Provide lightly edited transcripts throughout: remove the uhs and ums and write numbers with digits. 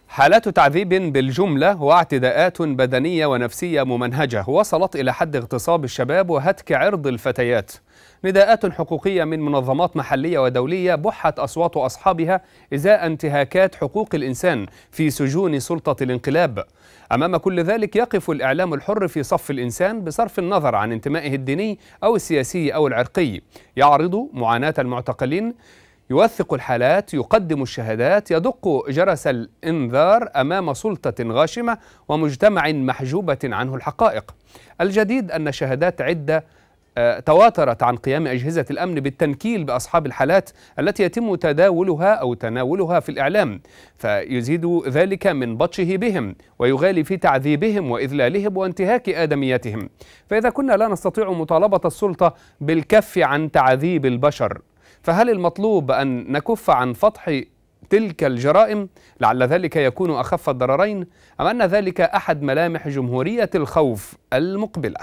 حالات تعذيب بالجملة واعتداءات بدنية ونفسية ممنهجة وصلت إلى حد اغتصاب الشباب وهتك عرض الفتيات. نداءات حقوقية من منظمات محلية ودولية بحت أصوات أصحابها إزاء انتهاكات حقوق الإنسان في سجون سلطة الانقلاب. أمام كل ذلك يقف الإعلام الحر في صف الإنسان بصرف النظر عن انتمائه الديني أو السياسي أو العرقي، يعرض معاناة المعتقلين، يوثق الحالات، يقدم الشهادات، يدق جرس الإنذار أمام سلطة غاشمة ومجتمع محجوبة عنه الحقائق. الجديد أن شهادات عدة تواترت عن قيام أجهزة الأمن بالتنكيل بأصحاب الحالات التي يتم تداولها أو تناولها في الإعلام، فيزيد ذلك من بطشه بهم ويغالي في تعذيبهم وإذلالهم وانتهاك آدميتهم. فإذا كنا لا نستطيع مطالبة السلطة بالكف عن تعذيب البشر، فهل المطلوب أن نكف عن فتح تلك الجرائم لعل ذلك يكون أخف الضررين، أم أن ذلك أحد ملامح جمهورية الخوف المقبلة؟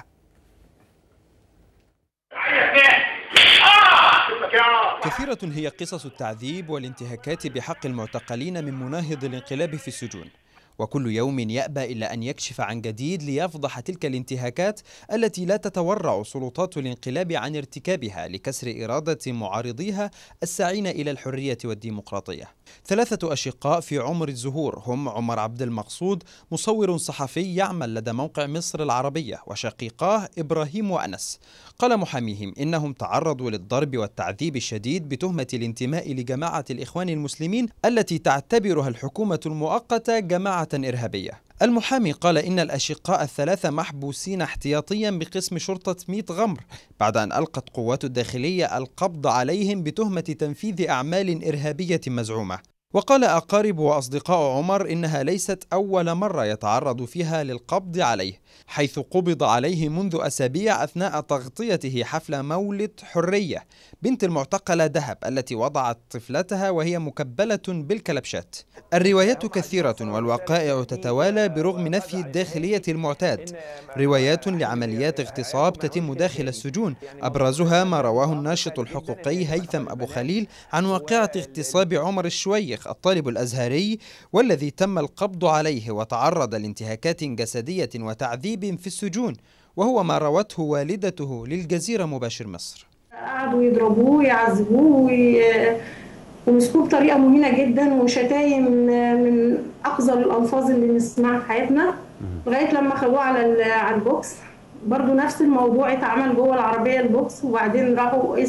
كثيرة هي قصص التعذيب والانتهاكات بحق المعتقلين من مناهض الانقلاب في السجون، وكل يوم يأبى إلا أن يكشف عن جديد ليفضح تلك الانتهاكات التي لا تتورع سلطات الانقلاب عن ارتكابها لكسر إرادة معارضيها الساعين إلى الحرية والديمقراطية. 3 أشقاء في عمر الزهور هم عمر عبد المقصود، مصور صحفي يعمل لدى موقع مصر العربية، وشقيقاه إبراهيم وأنس. قال محاميهم إنهم تعرضوا للضرب والتعذيب الشديد بتهمة الانتماء لجماعة الإخوان المسلمين التي تعتبرها الحكومة المؤقتة جماعة إرهابية. المحامي قال إن الأشقاء ال3 محبوسين احتياطيا بقسم شرطة ميت غمر بعد أن ألقت قوات الداخلية القبض عليهم بتهمة تنفيذ أعمال إرهابية مزعومة. وقال أقارب وأصدقاء عمر إنها ليست أول مرة يتعرض فيها للقبض عليه، حيث قبض عليه منذ أسابيع أثناء تغطيته حفل مولد حرية بنت المعتقلة دهب التي وضعت طفلتها وهي مكبلة بالكلبشات. الروايات كثيرة والوقائع تتوالى برغم نفي الداخلية المعتاد، روايات لعمليات اغتصاب تتم داخل السجون، أبرزها ما رواه الناشط الحقوقي هيثم أبو خليل عن واقعة اغتصاب عمر الشويخ الطالب الأزهري، والذي تم القبض عليه وتعرض لانتهاكات جسدية وتعذيب في السجون، وهو ما روته والدته للجزيرة مباشر مصر. قعدوا يضربوه ويعذبوه ومسكوه بطريقة مهينة جدا، وشتايم من أقذر الألفاظ اللي نسمعها في حياتنا، لغاية لما خدوه على البوكس. برضو نفس الموضوع اتعمل جوه العربية البوكس، وبعدين راحوا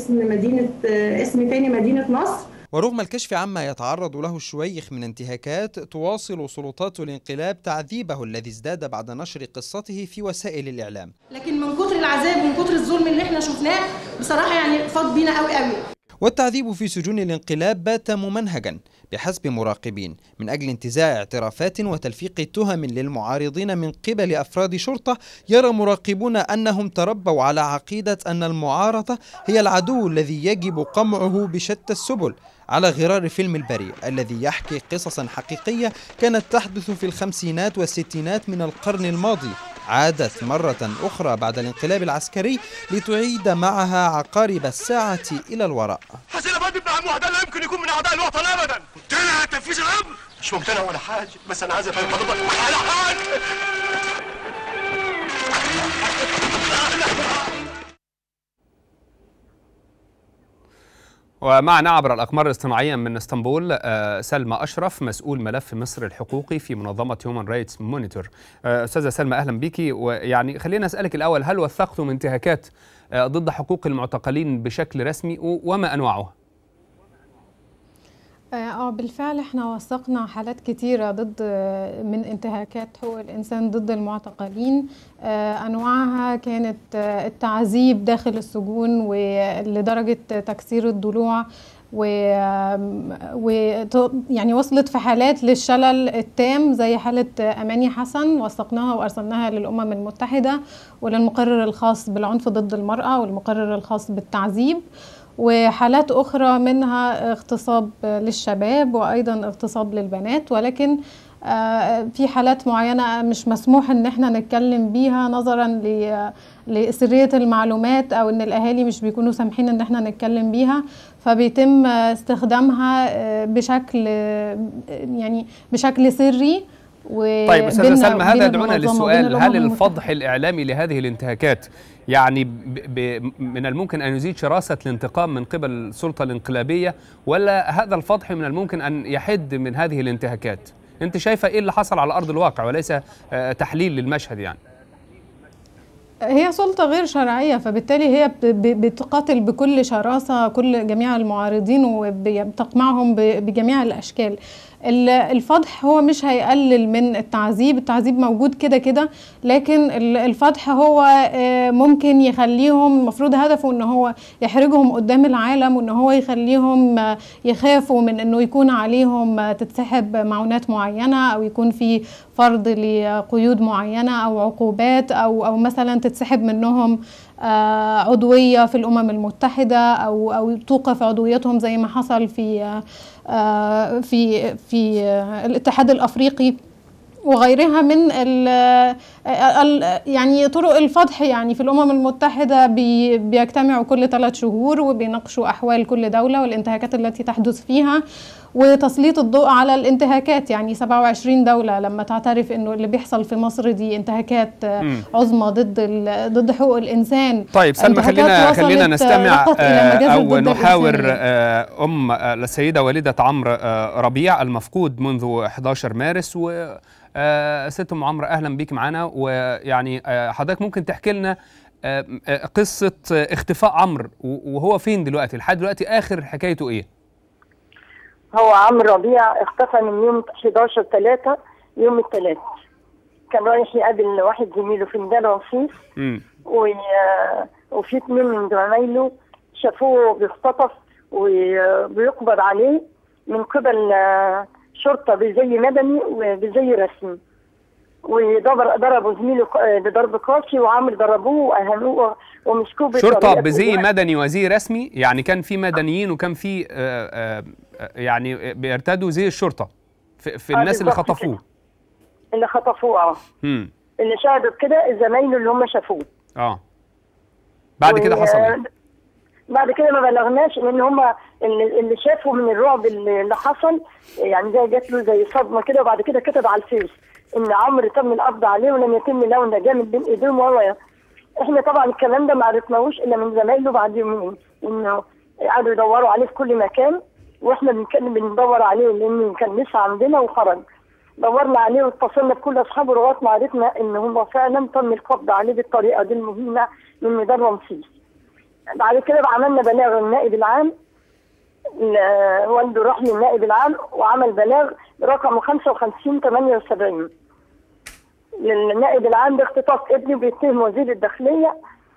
اسم تاني مدينة نصر. ورغم الكشف عما يتعرض له الشويخ من انتهاكات، تواصل سلطات الانقلاب تعذيبه الذي ازداد بعد نشر قصته في وسائل الإعلام. لكن من كتر العذاب ومن كتر الظلم اللي احنا شفناه بصراحة يعني فاض بينا قوي قوي. والتعذيب في سجون الانقلاب بات ممنهجا بحسب مراقبين من أجل انتزاع اعترافات وتلفيق تهم للمعارضين من قبل أفراد شرطة. يرى مراقبون أنهم تربوا على عقيدة أن المعارضة هي العدو الذي يجب قمعه بشتى السبل، على غرار فيلم البريء الذي يحكي قصصا حقيقية كانت تحدث في الخمسينات والستينات من القرن الماضي، عادت مرة أخرى بعد الانقلاب العسكري لتعيد معها عقارب الساعة إلى الوراء. حسين أبادي ابن عمو ده لا يمكن يكون من أعداء الوطن أبدا. مقتنع تنفيذ الأمر؟ مش مقتنع ولا حاجة، بس أنا عايز أفهم حضرتك على حاجة. ومعنا عبر الأقمار الاصطناعية من اسطنبول سلمى أشرف، مسؤول ملف مصر الحقوقي في منظمة هيومن رايتس مونيتور. أستاذة سلمى أهلا بيكي. ويعني خلينا أسألك الأول، هل وثقتم انتهاكات ضد حقوق المعتقلين بشكل رسمي وما أنواعها؟ بالفعل احنا وثقنا حالات كتيرة من انتهاكات حقوق الإنسان ضد المعتقلين. أنواعها كانت التعذيب داخل السجون ولدرجة تكسير الضلوع، يعني وصلت في حالات للشلل التام زي حالة أماني حسن، وثقناها وأرسلناها للأمم المتحدة وللمقرر الخاص بالعنف ضد المرأة والمقرر الخاص بالتعذيب، وحالات أخرى منها اغتصاب للشباب وأيضا اغتصاب للبنات. ولكن في حالات معينة مش مسموح ان احنا نتكلم بيها نظرا لسرية المعلومات، او ان الاهالي مش بيكونوا سامحين ان احنا نتكلم بيها، فبيتم استخدامها بشكل سري. طيب أستاذة سلمى، هذا يدعونا للسؤال: هل الفضح الإعلامي لهذه الانتهاكات يعني من الممكن أن يزيد شراسة الانتقام من قبل السلطة الانقلابية، ولا هذا الفضح من الممكن أن يحد من هذه الانتهاكات؟ أنت شايفة إيه اللي حصل على أرض الواقع وليس تحليل للمشهد يعني؟ هي سلطة غير شرعية، فبالتالي هي بتقاتل بكل شراسة جميع المعارضين وبتقمعهم بجميع الأشكال. الفضح هو مش هيقلل من التعذيب موجود كده كده، لكن الفضح هو ممكن يخليهم، المفروض هدفه ان هو يحرجهم قدام العالم، وان هو يخليهم يخافوا من انه يكون عليهم تتسحب معونات معينة، او يكون في فرض لقيود معينة او عقوبات، او مثلا تتسحب منهم عضوية في الأمم المتحدة، أو توقف عضويتهم زي ما حصل في الاتحاد الأفريقي وغيرها من يعني طرق الفضح. يعني في الأمم المتحدة بيجتمعوا كل 3 شهور وبيناقشوا أحوال كل دولة والانتهاكات التي تحدث فيها، وتسليط الضوء على الانتهاكات. يعني 27 دولة لما تعترف انه اللي بيحصل في مصر دي انتهاكات عظمى ضد حقوق الانسان. طيب سلمى، خلينا نستمع او نحاور السيدة والدة عمرو ربيع المفقود منذ 11 مارس. و ست ام عمرو، اهلا بيك معنا. ويعني حضرتك ممكن تحكي لنا قصة اختفاء عمرو، وهو فين دلوقتي لحد دلوقتي؟ اخر حكايته ايه؟ هو عمرو ربيع اختفى من يوم 11/3 يوم الثلاث. كان رايح يقابل واحد زميله في ميدان رمسيس، وفي 2 من زمايله شافوه بيختطف وبيقبض عليه من قبل شرطة بزي مدني وبزي رسمي، وضربوا زميله بضرب قاسي، وعمرو ضربوه واهانوه ومسكوه شرطة بزي مدني وزي رسمي؟ يعني كان في مدنيين وكان في يعني بيرتدوا زي الشرطة في الناس اللي خطفوه؟ اللي خطفوه اللي شاهدوا كده زمايله اللي هم شافوه. بعد كده حصل ايه؟ بعد كده ما بلغناش، لان هم اللي شافوا من الرعب اللي حصل، يعني زي جات له زي صدمه كده، وبعد كده كتب على الفيس ان عمرو تم القبض عليه ولم يتم له النجاه من بين ايديهم وهو. احنا طبعا الكلام ده ما عرفناهوش الا من زمايله بعد يومين، انه قعدوا يدوروا عليه في كل مكان، واحنا بندور عليه لان كان لسه عندنا وخرج. دورنا عليه واتصلنا بكل اصحابه لغايه ما عرفنا ان هم فعلا تم القبض عليه بالطريقه دي المهينه من ميدان رمسيس. بعد كده عملنا بلاغ للنائب العام، والده راح للنائب العام وعمل بلاغ رقم 5578 للنائب العام باختطاف ابني، بيتهم وزير الداخليه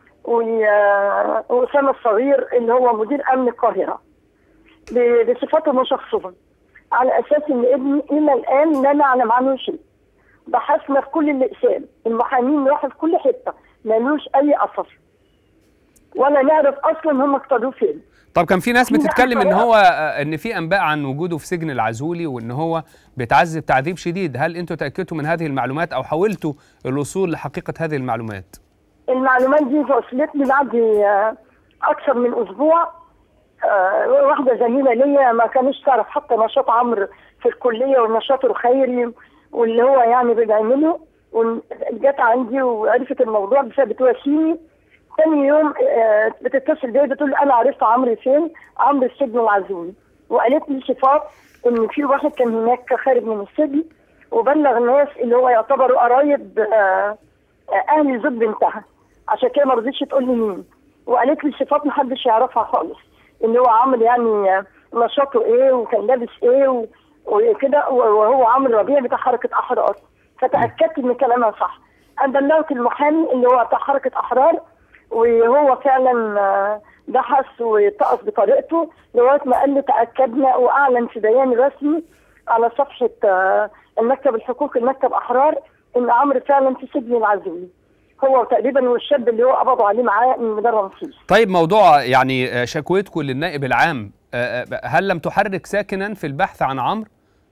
وأسامة الصغير اللي هو مدير امن القاهره بصفاتهم وشخصهم، على اساس ان ابني الى الان لا نعلم عنه شيء. بحثنا في كل الاقسام، المحامين راحوا في كل حته، مالوش اي اثر ولا نعرف اصلا هم اقتدوا فين. طب كان في ناس بتتكلم ان في انباء عن وجوده في سجن العزولي وان هو بيتعذب تعذيب شديد، هل انتوا تاكدتوا من هذه المعلومات او حاولتوا الوصول لحقيقه هذه المعلومات؟ المعلومات دي وصلتني بعد اكثر من اسبوع. واحده زميله ليا ما كانش تعرف حتى نشاط عمرو في الكليه والنشاط الخيري واللي هو يعني بيعمله، وجت عندي وعرفت الموضوع بتواسيني. ثاني يوم بتتصل بيا بتقول انا عرفت عمرو فين، عمرو السجن العزولي، وقالت لي صفات ان في واحد كان هناك خارج من السجن وبلغ الناس اللي هو يعتبروا قرايب اهل زوج بنتها، عشان كده ما رضيتش تقول لي مين. وقالت لي صفات محدش يعرفها خالص، ان هو عمرو يعني نشاطه ايه وكان لابس ايه وكده، وهو عمرو ربيع بتاع حركه احرار. فتاكدت ان كلامها صح. انا بلغت المحامي اللي هو بتاع حركه احرار، وهو فعلا بحث واتقص بطريقته لغايه ما قال لي تاكدنا، واعلن في بيان رسمي على صفحه المكتب الحقوقي المكتب احرار ان عمرو فعلا في سجن العزولي، هو تقريبا والشاب اللي هو قبضوا عليه معاه من ميدان رمسيس. طيب موضوع يعني شكوتكم للنائب العام، هل لم تحرك ساكنا في البحث عن عمرو؟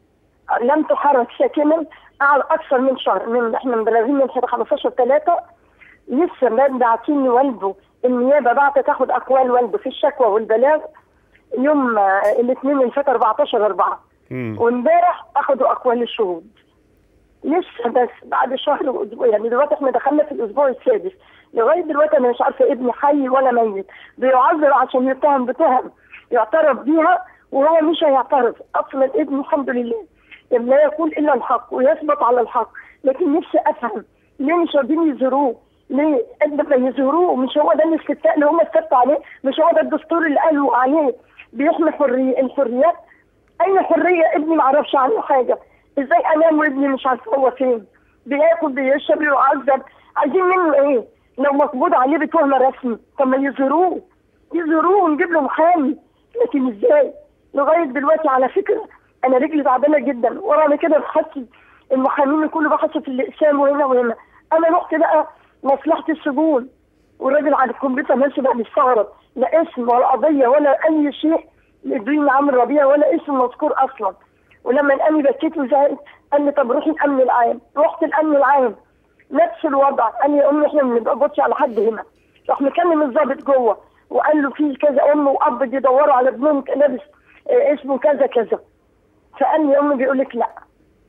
لم تحرك ساكنا قعد اكثر من شهر. من احنا مبلغين من 15/3 لسه ما باعتين والده. النيابه بعتت تاخد اقوال والده في الشكوى والبلاغ يوم الاثنين اللي فات 14/4 وامبارح اخدوا اقوال الشهود. لسه بس بعد شهر واسبوع، يعني دلوقتي احنا دخلنا في الاسبوع السادس، لغايه دلوقتي انا مش عارفه ابني حي ولا ميت. بيعذر عشان يتهم بتهم يعترف بيها وهو مش هيعترف اصلا. ابني الحمد لله لا يقول الا الحق ويثبت على الحق، لكن نفسي افهم ليه مش راضيين يزوروه؟ ليه قد ما يزوروه؟ مش هو ده الاستفتاء اللي هم استفتوا عليه؟ مش هو ده الدستور اللي قالوا عليه بيحمي الحريات؟ اين حريه ابني؟ ما اعرفش عنه حاجه. ازاي انام وابني مش عارفه هو فين؟ بياكل بيشرب يعذب، عايزين منه ايه؟ لو مقبوض عليه بتهمه رسمي طب ما يزوروه ونجيب له محامي، لكن ازاي؟ لغايه دلوقتي على فكره انا رجلي تعبانه جدا، ورغم كده بحثي المحامين كله بحثوا في الاقسام وهنا وهنا. انا رحت بقى مصلحه السجون والراجل على الكمبيوتر ماشي بقى بيستغرب، لا اسم ولا قضيه ولا اي شيء لابن عمرو ربيع ولا اسم مذكور اصلا. ولما الامن بكيت وزعلت قال لي طب روحي الامن العام. رحت الامن العام نفس الوضع، قال لي يا امي احنا ما بنقبضش على حد هنا. راح مكلم الضابط جوه وقال له في كذا ام واب بيدوروا على ابنهم لابس اسمه كذا كذا. فقال لي يا امي بيقول لك لا.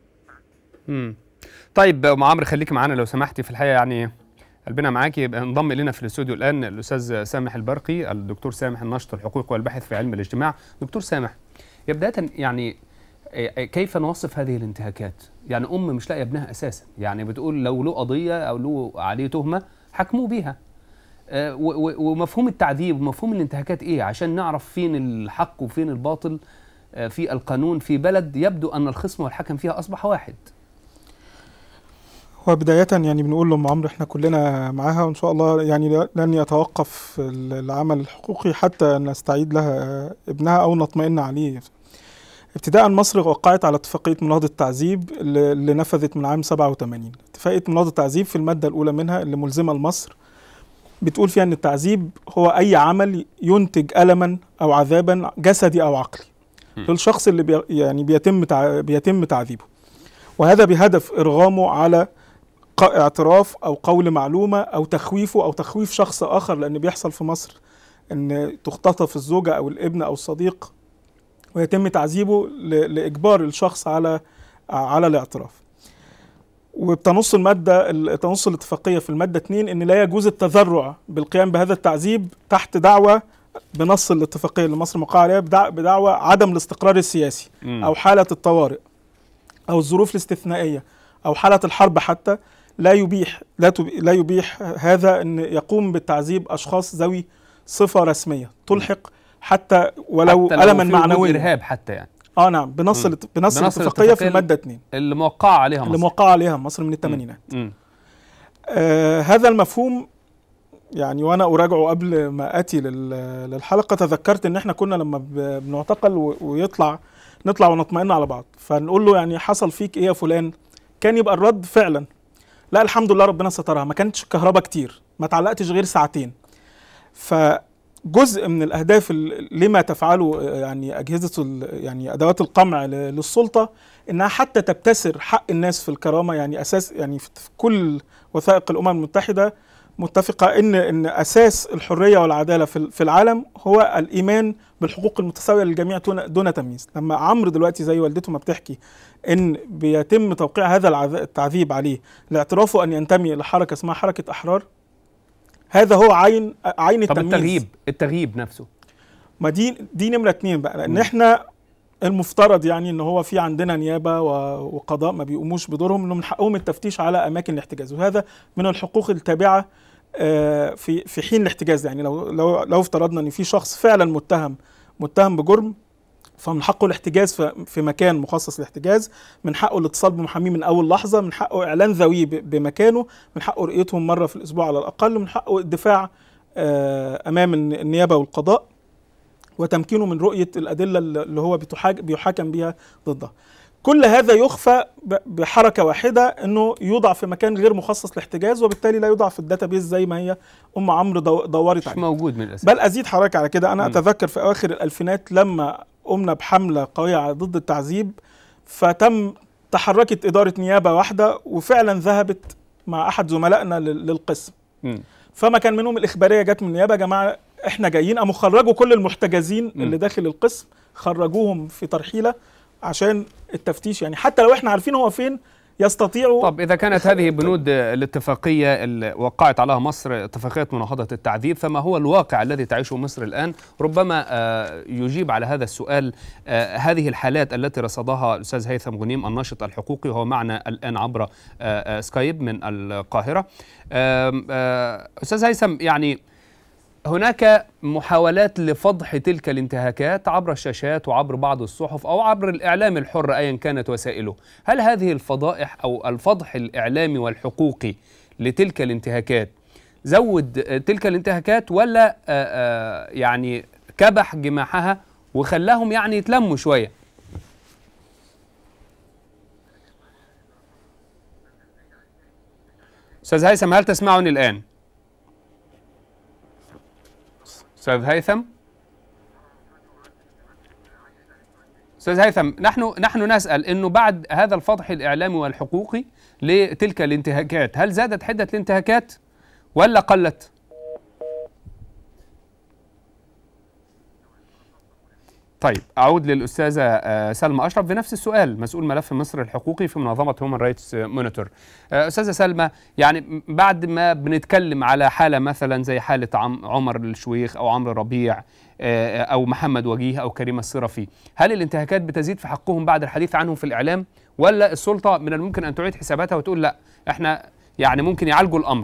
طيب ام عمرو خليكي معانا لو سمحتي. في الحقيقه يعني قلبنا معاكي. يبقى انضم الينا في الاستوديو الان الاستاذ سامح البرقي، الدكتور سامح الناشط الحقوق والباحث في علم الاجتماع. دكتور سامح، بدايه يعني كيف نوصف هذه الانتهاكات؟ يعني مش لاقيه ابنها اساسا، يعني بتقول لو له قضيه او له عليه تهمه حكموه بيها. ومفهوم التعذيب ومفهوم الانتهاكات ايه عشان نعرف فين الحق وفين الباطل في القانون في بلد يبدو ان الخصم والحكم فيها اصبح واحد؟ وبداية يعني بنقول لأم عمرو احنا كلنا معاها، وإن شاء الله يعني لن يتوقف العمل الحقوقي حتى نستعيد لها ابنها أو نطمئن عليه. ابتداء مصر وقعت على اتفاقية مناهضة التعذيب اللي نفذت من عام 87. اتفاقية مناهضة التعذيب في المادة الأولى منها اللي ملزمة لمصر بتقول فيها أن التعذيب هو أي عمل ينتج ألما أو عذابا جسدي أو عقلي للشخص اللي يعني بيتم تعذيبه، وهذا بهدف إرغامه على اعتراف أو قول معلومة أو تخويفه أو تخويف شخص آخر، لأن بيحصل في مصر أن تختطف الزوجة أو الابن أو الصديق ويتم تعذيبه لإجبار الشخص على الاعتراف. وبتنص تنص الاتفاقية في المادة 2 أن لا يجوز التذرع بالقيام بهذا التعذيب تحت دعوة بنص الاتفاقية اللي مصر موقعة عليها بدعوة عدم الاستقرار السياسي أو حالة الطوارئ أو الظروف الاستثنائية أو حالة الحرب حتى لا يبيح هذا أن يقوم بالتعذيب أشخاص ذوي صفة رسمية تلحق حتى ولو ألما معنويا إرهاب حتى يعني. نعم بنص الاتفاقية في المادة 2 اللي موقعة عليها مصر من الثمانينات. هذا المفهوم يعني وأنا أراجعه قبل ما أتي للحلقة تذكرت إن إحنا كنا لما بنعتقل نطلع ونطمئن على بعض، فنقول له يعني حصل فيك إيه يا فلان؟ كان يبقى الرد فعلا لا الحمد لله ربنا سترها، ما كانتش كهرباء كتير، ما تعلقتش غير ساعتين. فجزء من الأهداف لما تفعله يعني أجهزة يعني أدوات القمع للسلطة إنها حتى تبتسر حق الناس في الكرامة. يعني أساس يعني في كل وثائق الأمم المتحدة متفقة إن أساس الحرية والعدالة في العالم هو الإيمان بالحقوق المتساوية للجميع دون تمييز. لما عمرو دلوقتي زي والدته ما بتحكي إن بيتم توقيع هذا التعذيب عليه لاعترافه أن ينتمي لحركة اسمها حركة أحرار، هذا هو عين التمييز. التغييب نفسه ما دي نمرة 2 بقى، لأن إحنا المفترض يعني إن هو في عندنا نيابة وقضاء ما بيقوموش بدورهم، إنه من حقهم التفتيش على أماكن الاحتجاز، وهذا من الحقوق التابعة في حين الاحتجاز. يعني لو افترضنا إن في شخص فعلا متهم بجرم فمن حقه الاحتجاز في مكان مخصص للاحتجاز، من حقه الاتصال بمحاميه من أول لحظة، من حقه إعلان ذويه بمكانه، من حقه رؤيتهم مرة في الأسبوع على الأقل، من حقه الدفاع أمام النيابة والقضاء وتمكينه من رؤية الأدلة اللي هو بيحاكم بها ضدها. كل هذا يخفى بحركة واحدة، أنه يوضع في مكان غير مخصص للاحتجاز، وبالتالي لا يوضع في الداتابيز زي ما هي أم عمرو دورت عليه. مش موجود من الأساس. بل أزيد حركة على كده، أنا أتذكر في أواخر الألفينات لما قمنا بحملة قوية ضد التعذيب، فتم تحركت إدارة نيابة واحدة وفعلا ذهبت مع أحد زملائنا للقسم. فما كان منهم الإخبارية جت من النيابة، يا جماعة احنا جايين، قاموا خرجوا كل المحتجزين اللي داخل القسم، خرجوهم في ترحيلة عشان التفتيش، يعني حتى لو احنا عارفين هو فين يستطيعوا. طب إذا كانت هذه بنود الاتفاقية اللي وقعت عليها مصر، اتفاقية مناهضة التعذيب، فما هو الواقع الذي تعيشه مصر الآن؟ ربما يجيب على هذا السؤال هذه الحالات التي رصدها الأستاذ هيثم غنيم الناشط الحقوقي، وهو معنا الآن عبر سكايب من القاهرة. أستاذ هيثم، يعني هناك محاولات لفضح تلك الانتهاكات عبر الشاشات وعبر بعض الصحف أو عبر الإعلام الحر أيا كانت وسائله. هل هذه الفضائح أو الفضح الإعلامي والحقوقي لتلك الانتهاكات زود تلك الانتهاكات، ولا يعني كبح جماحها وخلاهم يعني يتلموا شوية؟ أستاذ هيثم، هل تسمعني الآن؟ أستاذ هيثم؟ أستاذ هيثم، نحن نسأل إنه بعد هذا الفضح الإعلامي والحقوقي لتلك الانتهاكات، هل زادت حدة الانتهاكات ولا قلت؟ طيب، أعود للأستاذة سلمى أشرف بنفس السؤال، مسؤول ملف مصر الحقوقي في منظمة هيومن رايتس مونيتور. أستاذة سلمى، يعني بعد ما بنتكلم على حالة مثلا زي حالة عمر الشويخ أو عمرو ربيع أو محمد وجيه أو كريم الصرفي، هل الانتهاكات بتزيد في حقهم بعد الحديث عنهم في الإعلام، ولا السلطة من الممكن أن تعيد حساباتها وتقول لا إحنا يعني ممكن يعالجوا الأمر؟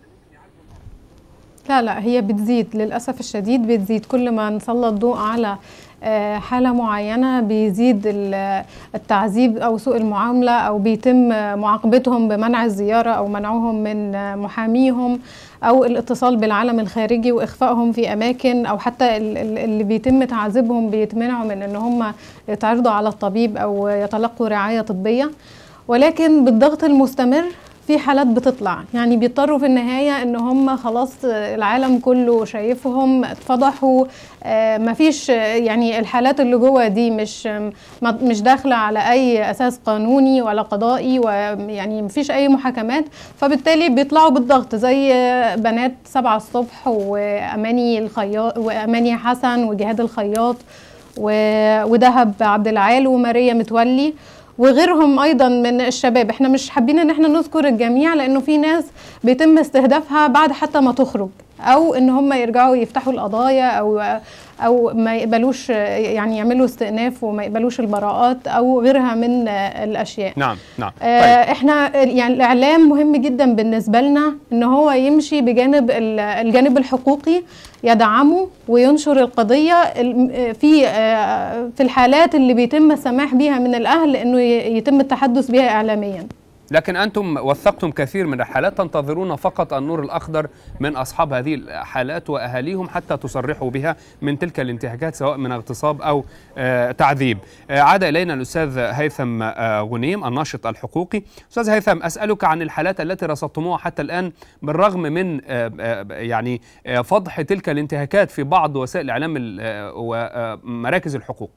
لا، هي بتزيد للأسف الشديد، بتزيد كل ما نسلط ضوء على حالة معينة بيزيد التعذيب أو سوء المعاملة، أو بيتم معاقبتهم بمنع الزيارة أو منعهم من محاميهم أو الاتصال بالعالم الخارجي وإخفائهم في أماكن، أو حتى اللي بيتم تعذيبهم بيتمنعوا من أن هم يتعرضوا على الطبيب أو يتلقوا رعاية طبية. ولكن بالضغط المستمر في حالات بتطلع، يعني بيضطروا في النهاية ان هم خلاص العالم كله شايفهم اتفضحوا، مفيش يعني الحالات اللي جوه دي مش داخلة على اي اساس قانوني ولا قضائي، ويعني مفيش اي محاكمات، فبالتالي بيطلعوا بالضغط زي بنات 7 الصبح واماني الخياط واماني حسن وجهاد الخياط ودهب عبد العال وماريا متولي وغيرهم ايضا من الشباب. احنا مش حابين ان احنا نذكر الجميع لانه في ناس بيتم استهدافها بعد حتى ما تخرج، او ان هم يرجعوا يفتحوا القضايا او ما يقبلوش يعني يعملوا استئناف وما يقبلوش البراءات او غيرها من الاشياء. نعم. طيب. احنا يعني الاعلام مهم جدا بالنسبه لنا ان هو يمشي بجانب الجانب الحقوقي، يدعمه وينشر القضيه في الحالات اللي بيتم السماح بيها من الاهل انه يتم التحدث بها اعلاميا. لكن أنتم وثقتم كثير من الحالات، تنتظرون فقط النور الأخضر من أصحاب هذه الحالات وأهاليهم حتى تصرحوا بها من تلك الانتهاكات، سواء من اغتصاب أو تعذيب. عاد إلينا الأستاذ هيثم غنيم الناشط الحقوقي. أستاذ هيثم، أسألك عن الحالات التي رصدتموها حتى الآن بالرغم من يعني فضح تلك الانتهاكات في بعض وسائل الإعلام ومراكز الحقوق.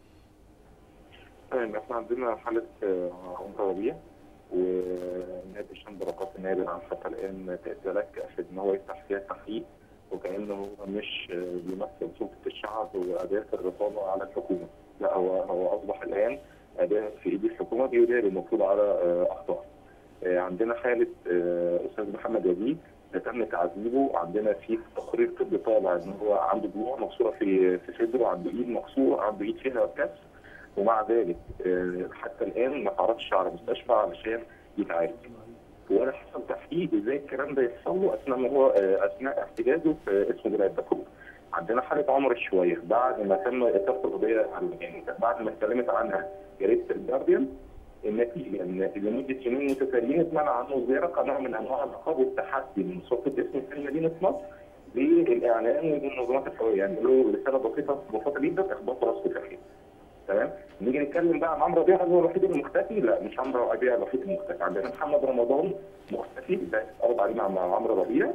احنا عندنا حالة عمرو ربيع ونادي الشنبرقات النائب العام حتى الان تأذلك أفد ان هو يفتح فيها تحقيق، وكأنه هو مش بيمثل سلطة الشعب وأداة الرقابة على الحكومة، لا هو أصبح الآن أداة في إيد الحكومة بيداري المفروض على أخطاء. عندنا حالة أستاذ محمد وجيه تم تعذيبه، عندنا في تقرير طبي طالع ان هو عنده جروح مكسورة في صدره، عنده إيد مكسورة، عنده إيد فيها كسر، ومع ذلك حتى الآن ما تعرضش على مستشفى علشان يتعالج. ولا حصل تحقيق ازاي الكلام ده يحصل له اثناء احتجازه في اسم ولايه دكرور. عندنا حاله عمر الشويخ بعد ما تم اثاره القضيه يعني بعد ما اتكلمت عنها جريده الجارديان، النتيجه ان لمده يومين متتاليين اتمنع عنه الزياره كنوع من انواع العقاب والتحدي من سلطه اسم في مدينه مصر للاعلام والمنظمات الحقوقيه، يعني له رساله بسيطه جدا اخبار راسه في تمام. نيجي نتكلم بقى عن عمرو ربيع، هو الوحيد المختفي؟ لا، مش عمرو ربيع الوحيد المختفي، عندنا محمد رمضان مختفي ده اتقبض عليه مع عمرو ربيع،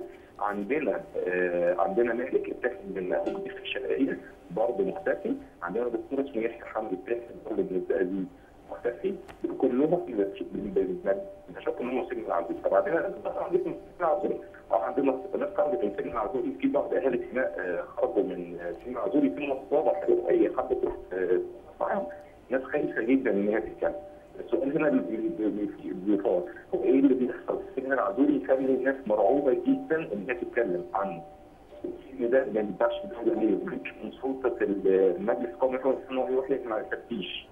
عندنا مالك اتاخد من مجدي الشرقيه برضه مختفي، عندنا دكتور اسمه يحيى حمدي اتاخد برضه من الزقازيق اختفي كلهم بنشوف ان هم سجن العزيز. فبعدين عندنا سجن العزيز او عندنا ناس خرجت من سجن العزيز، في بعض اهالي سيناء خرجوا من سجن العزيز في مصادر اي حد تروح ناس خايفه جدا ان هي تتكلم. السؤال هنا بيطار هو ايه اللي بيحصل في سجن العزيز يخلي الناس مرعوبه جدا ان هي تتكلم عنه؟ السجن ده ما ينفعش الدوله ليه؟ مش من سلطه المجلس القومي انه يروح يسمع التفتيش.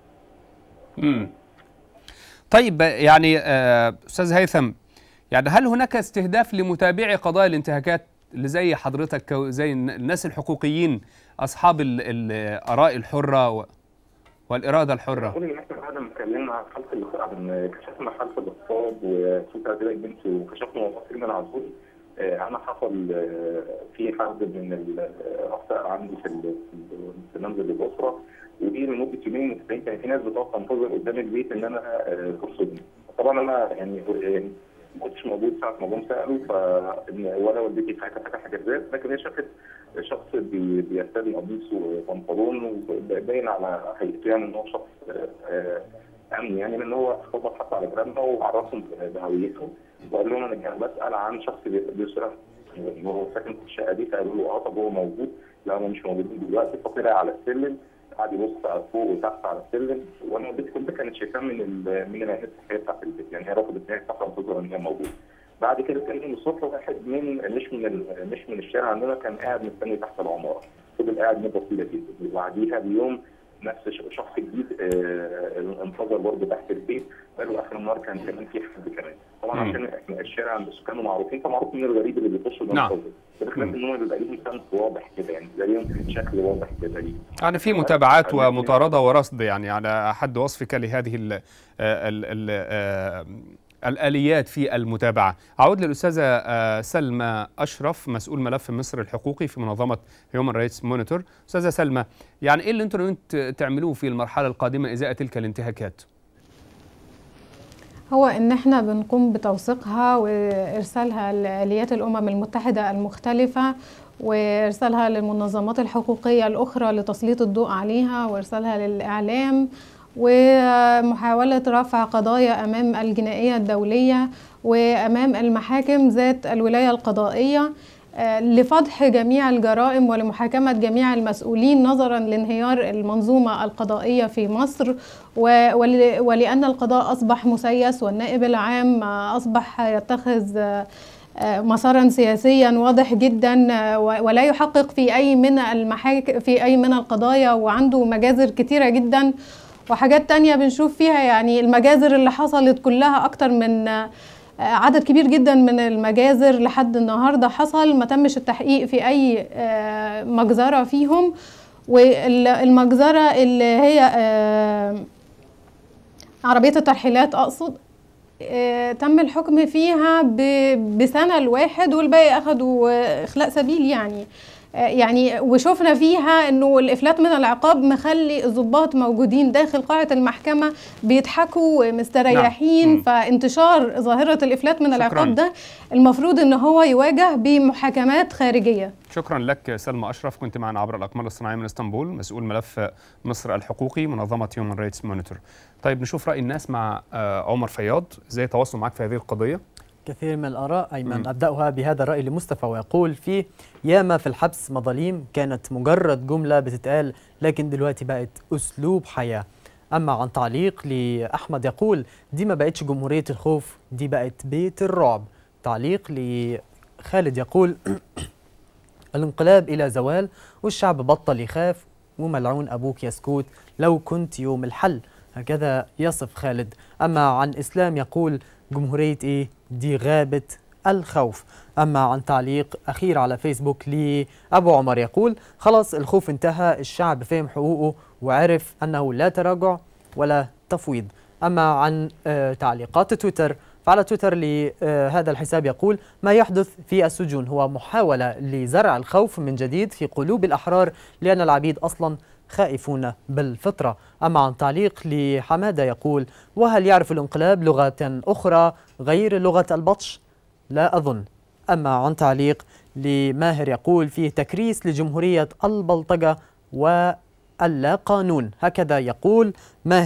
طيب يعني استاذ هيثم، يعني هل هناك استهداف لمتابعي قضايا الانتهاكات اللي زي حضرتك زي الناس الحقوقيين اصحاب الاراء الحره والاراده الحره؟ بقول ان احنا بعد ما اتكلمنا عن حاله كشفنا حاله الاغتصاب وصوت هذه البنت وكشفنا موضوع سجن العزول، انا حصل في حد من الرؤساء عندي في منزل الاسره، ودي لمده يومين متتابعين كان في ناس بتقف تنتظر قدام البيت ان انا ترصدني. طبعا انا يعني ما كنتش موجود ساعه ما جم سالوا، ولا والدتي ساعتها فتح حجازات، لكن هي شافت شخص بيرتدي قميص وبنطلون وباين على هيئته يعني ان هو شخص امن، يعني لان هو خبط حتى على جيراننا وعرفهم بهويته وقال لهم انا كان بسال عن شخص بيسرق هو ساكن في الشقه دي، فقالوا له طب هو موجود؟ لا هم مش موجودين دلوقتي. فطلع على السلم قعد يبص على فوق وتحت على السلم، وانا والدتي كلها كانت شايفاه من العيادات الصحيه بتاعت البيت، يعني هي رفضت ان هي تفتح تظهر ان هي موجوده. بعد كده كلمني الصبح واحد مش من الشارع عندنا كان قاعد مستني تحت العماره، فضل قاعد مده طويله جدا، وبعديها بيوم نفس شخص جديد انتظر برضه تحت البيت، قالوا اخر النهار كان كمان في حد كمان. طبعا عشان احنا الشارع عند سكانه معروفين فمعروف مين الغريب اللي بيخش وبينتظر، بخلاف ان هو بيبقى ليهم سمت واضح كده، يعني بيبقى ليهم شكل واضح كده ليه. يعني في متابعات ومطارده ورصد يعني على حد وصفك لهذه الآليات في المتابعة. أعود للأستاذة سلمى أشرف مسؤول ملف مصر الحقوقي في منظمة هيومن رايتس مونيتور. أستاذة سلمى، يعني إيه اللي أنتم تعملوه في المرحلة القادمة إزاء تلك الانتهاكات؟ هو إن إحنا بنقوم بتوثيقها وإرسالها لآليات الأمم المتحدة المختلفة، وإرسالها للمنظمات الحقوقية الأخرى لتسليط الضوء عليها، وإرسالها للإعلام، ومحاولة رفع قضايا أمام الجنائية الدولية وأمام المحاكم ذات الولاية القضائية لفضح جميع الجرائم ولمحاكمة جميع المسؤولين نظرا لانهيار المنظومة القضائية في مصر، ولأن القضاء أصبح مسيس والنائب العام أصبح يتخذ مسارا سياسيا واضح جدا ولا يحقق في أي من في أي من القضايا، وعنده مجازر كتيرة جدا وحاجات تانية بنشوف فيها. يعني المجازر اللي حصلت كلها أكتر من عدد كبير جدا من المجازر لحد النهاردة حصل ما تمش التحقيق في أي مجزرة فيهم. والمجزرة اللي هي عربية الترحيلات أقصد تم الحكم فيها بسنة الواحد والباقي أخدوا إخلاء سبيل يعني وشوفنا فيها انه الافلات من العقاب مخلي الضباط موجودين داخل قاعة المحكمة بيضحكوا مستريحين. نعم. فانتشار ظاهرة الافلات من العقاب ده المفروض ان هو يواجه بمحاكمات خارجية. شكرا لك سلمى أشرف، كنت معنا عبر الأقمار الصناعية من اسطنبول، مسؤول ملف مصر الحقوقي منظمة هيومن رايتس مونيتور. طيب نشوف رأي الناس مع عمر فياض، ازاي تواصلوا معك في هذه القضية؟ كثير من الآراء أيمن. أبدأها بهذا الرأي لمصطفى ويقول فيه: ياما في الحبس مظاليم كانت مجرد جملة بتتقال لكن دلوقتي بقت أسلوب حياة. أما عن تعليق لأحمد يقول: دي ما بقتش جمهورية الخوف، دي بقت بيت الرعب. تعليق لخالد يقول: الانقلاب إلى زوال والشعب بطل يخاف وملعون أبوك يسكوت لو كنت يوم الحل. هكذا يصف خالد. أما عن إسلام يقول: جمهورية إيه؟ دي غابة الخوف. أما عن تعليق أخير على فيسبوك لأبو عمر يقول: خلاص الخوف انتهى، الشعب فهم حقوقه وعرف أنه لا تراجع ولا تفويض. أما عن تعليقات تويتر، فعلى تويتر لهذا الحساب يقول: ما يحدث في السجون هو محاولة لزرع الخوف من جديد في قلوب الأحرار لأن العبيد أصلا خائفون بالفطرة. أما عن تعليق لحمادة يقول: وهل يعرف الانقلاب لغة أخرى غير لغة البطش؟ لا أظن. أما عن تعليق لماهر يقول: فيه تكريس لجمهورية البلطجة واللا قانون. هكذا يقول ماهر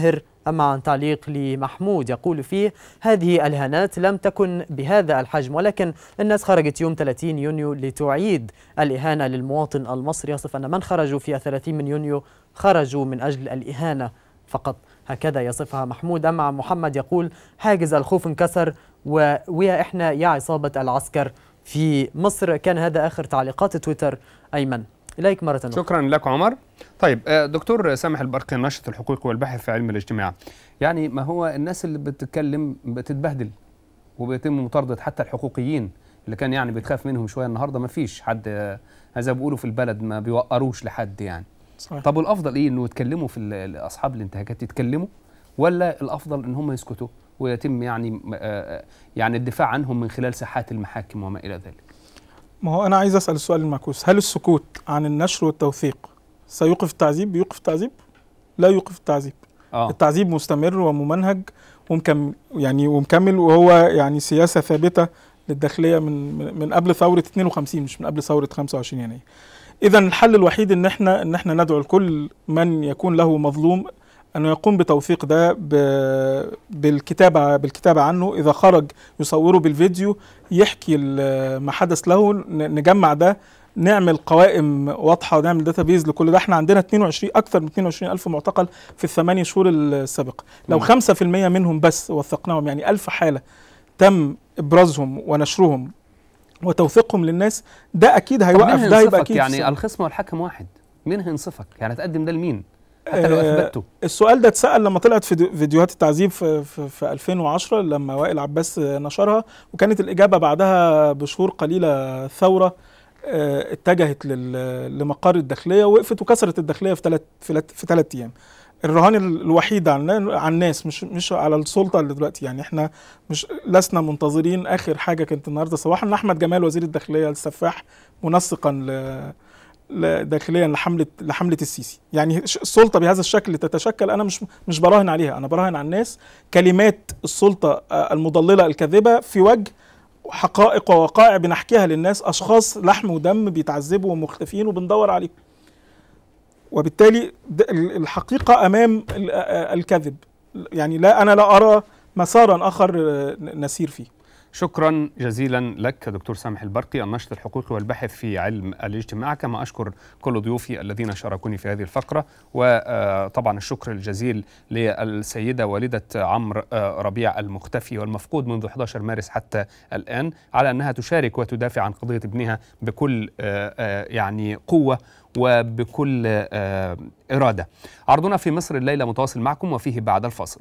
أما عن تعليق لمحمود يقول فيه: هذه الإهانات لم تكن بهذا الحجم، ولكن الناس خرجت يوم 30 يونيو لتعيد الإهانة للمواطن المصري. يصف أن من خرجوا في 30 من يونيو خرجوا من أجل الإهانة فقط، هكذا يصفها محمود. أما عن محمد يقول: حاجز الخوف انكسر ويا إحنا يا عصابة العسكر في مصر. كان هذا آخر تعليقات تويتر. أيمن، إليك مرة أخرى. شكرا لك عمر. طيب دكتور سامح البرقي، ناشط الحقوق والباحث في علم الاجتماع، يعني ما هو الناس اللي بتتكلم بتتبهدل وبيتم مطاردة حتى الحقوقيين اللي كان يعني بتخاف منهم شوية، النهاردة ما فيش حد، هذا بيقولوا في البلد ما بيوقروش لحد يعني. صحيح. طب والأفضل إيه، إنه يتكلموا في أصحاب الانتهاكات يتكلموا، ولا الأفضل إن هم يسكتوا ويتم يعني الدفاع عنهم من خلال ساحات المحاكم وما إلى ذلك؟ ما هو أنا عايز أسأل السؤال المعكوس: هل السكوت عن النشر والتوثيق سيوقف التعذيب؟ بيوقف التعذيب؟ لا يوقف التعذيب. التعذيب مستمر وممنهج ومكمل، وهو يعني سياسة ثابتة للداخلية من قبل ثورة 52، مش من قبل ثورة 25 يناير. إذا الحل الوحيد إن احنا ندعو لكل من يكون له مظلوم أنه يقوم بتوثيق ده بالكتابة عنه. إذا خرج يصوره بالفيديو، يحكي ما حدث له، نجمع ده، نعمل قوائم واضحة ونعمل داتابيز لكل ده. احنا عندنا أكثر من 22,000 معتقل في ال8 شهور السابقة. لو 5% منهم بس وثقناهم، يعني 1000 حالة تم إبرازهم ونشرهم وتوثيقهم للناس، ده أكيد هيوقف. ده هيبقى أكيد يعني الخصم والحكم واحد، مين هينصفك؟ يعني تقدم ده لمين حتى لو أثبته؟ السؤال ده اتسأل لما طلعت في فيديوهات التعذيب في 2010 لما وائل عباس نشرها، وكانت الإجابة بعدها بشهور قليلة. الثورة اتجهت لمقر الداخلية، وقفت وكسرت الداخلية في 3 أيام. الرهان الوحيد على الناس، مش على السلطة اللي دلوقتي. يعني احنا لسنا منتظرين. آخر حاجة كانت النهاردة صباحا أحمد جمال وزير الداخلية السفاح منسقا داخليا لحملة السيسي. يعني السلطة بهذا الشكل تتشكل. أنا مش براهن عليها، أنا براهن على الناس. كلمات السلطة المضللة الكاذبة في وجه حقائق ووقائع بنحكيها للناس، أشخاص لحم ودم بيتعذبوا ومختفين وبندور عليهم. وبالتالي الحقيقة أمام الكذب. يعني أنا لا أرى مسارا آخر نسير فيه. شكرا جزيلا لك دكتور سامح البرقي، الناشط الحقوقي والباحث في علم الاجتماع، كما أشكر كل ضيوفي الذين شاركوني في هذه الفقرة. وطبعا الشكر الجزيل للسيدة والدة عمرو ربيع المختفي والمفقود منذ 11 مارس حتى الآن، على أنها تشارك وتدافع عن قضية ابنها بكل يعني قوة وبكل إرادة. عرضنا في مصر الليلة متواصل معكم، وفيه بعد الفاصل.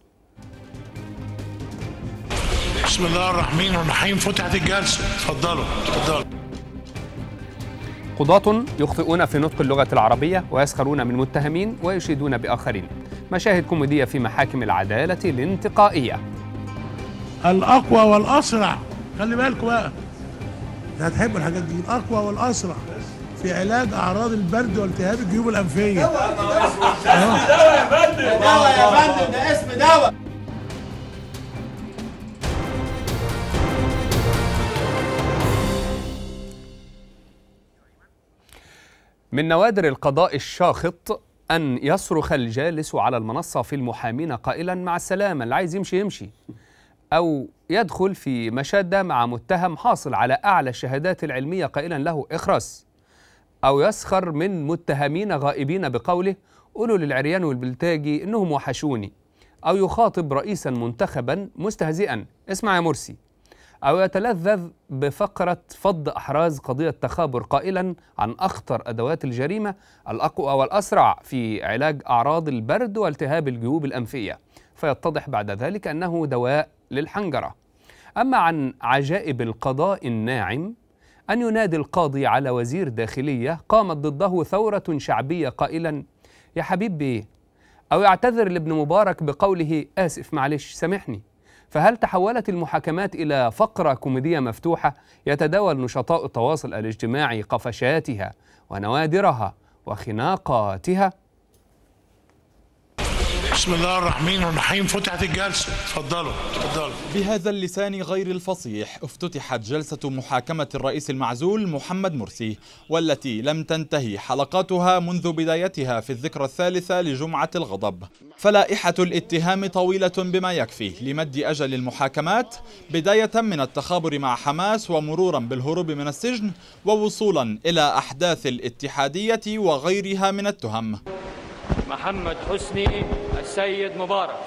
بسم الله الرحمن الرحيم. فتحت الجلسة. اتفضلوا. قضاة يخطئون في نطق اللغة العربية ويسخرون من متهمين ويشيدون بآخرين. مشاهد كوميدية في محاكم العدالة الانتقائية. الأقوى والأسرع، خلي بالكم بقى، ده هتحبوا الحاجات دي. الأقوى والأسرع في علاج أعراض البرد والتهاب الجيوب الأنفية. ده اسم دواء يا فندم. دواء يا فندم، ده اسم دواء. من نوادر القضاء الشاخط أن يصرخ الجالس على المنصة في المحامين قائلا مع السلامة، اللي عايز يمشي يمشي، أو يدخل في مشادة مع متهم حاصل على أعلى الشهادات العلمية قائلا له اخرس، أو يسخر من متهمين غائبين بقوله قولوا للعريان والبلتاجي إنهم وحشوني، أو يخاطب رئيسا منتخبا مستهزئا اسمع يا مرسي، أو يتلذذ بفقرة فض أحراز قضية تخابر قائلا عن أخطر أدوات الجريمة الأقوى والأسرع في علاج أعراض البرد والتهاب الجيوب الأنفية، فيتضح بعد ذلك أنه دواء للحنجرة. أما عن عجائب القضاء الناعم أن ينادي القاضي على وزير داخلية قامت ضده ثورة شعبية قائلا يا حبيب بيه، أو يعتذر لابن مبارك بقوله آسف معلش سامحني. فهل تحولت المحاكمات إلى فقرة كوميدية مفتوحة يتداول نشطاء التواصل الاجتماعي قفشاتها ونوادرها وخناقاتها؟ بسم الله الرحمن الرحيم. فتحت الجلسة. اتفضلوا. بهذا اللسان غير الفصيح افتتحت جلسة محاكمة الرئيس المعزول محمد مرسي، والتي لم تنتهي حلقاتها منذ بدايتها في الذكرى الثالثة لجمعة الغضب. فلائحة الاتهام طويلة بما يكفي لمد أجل المحاكمات، بداية من التخابر مع حماس ومرورا بالهروب من السجن ووصولا إلى أحداث الاتحادية وغيرها من التهم. محمد حسني السيد مبارك.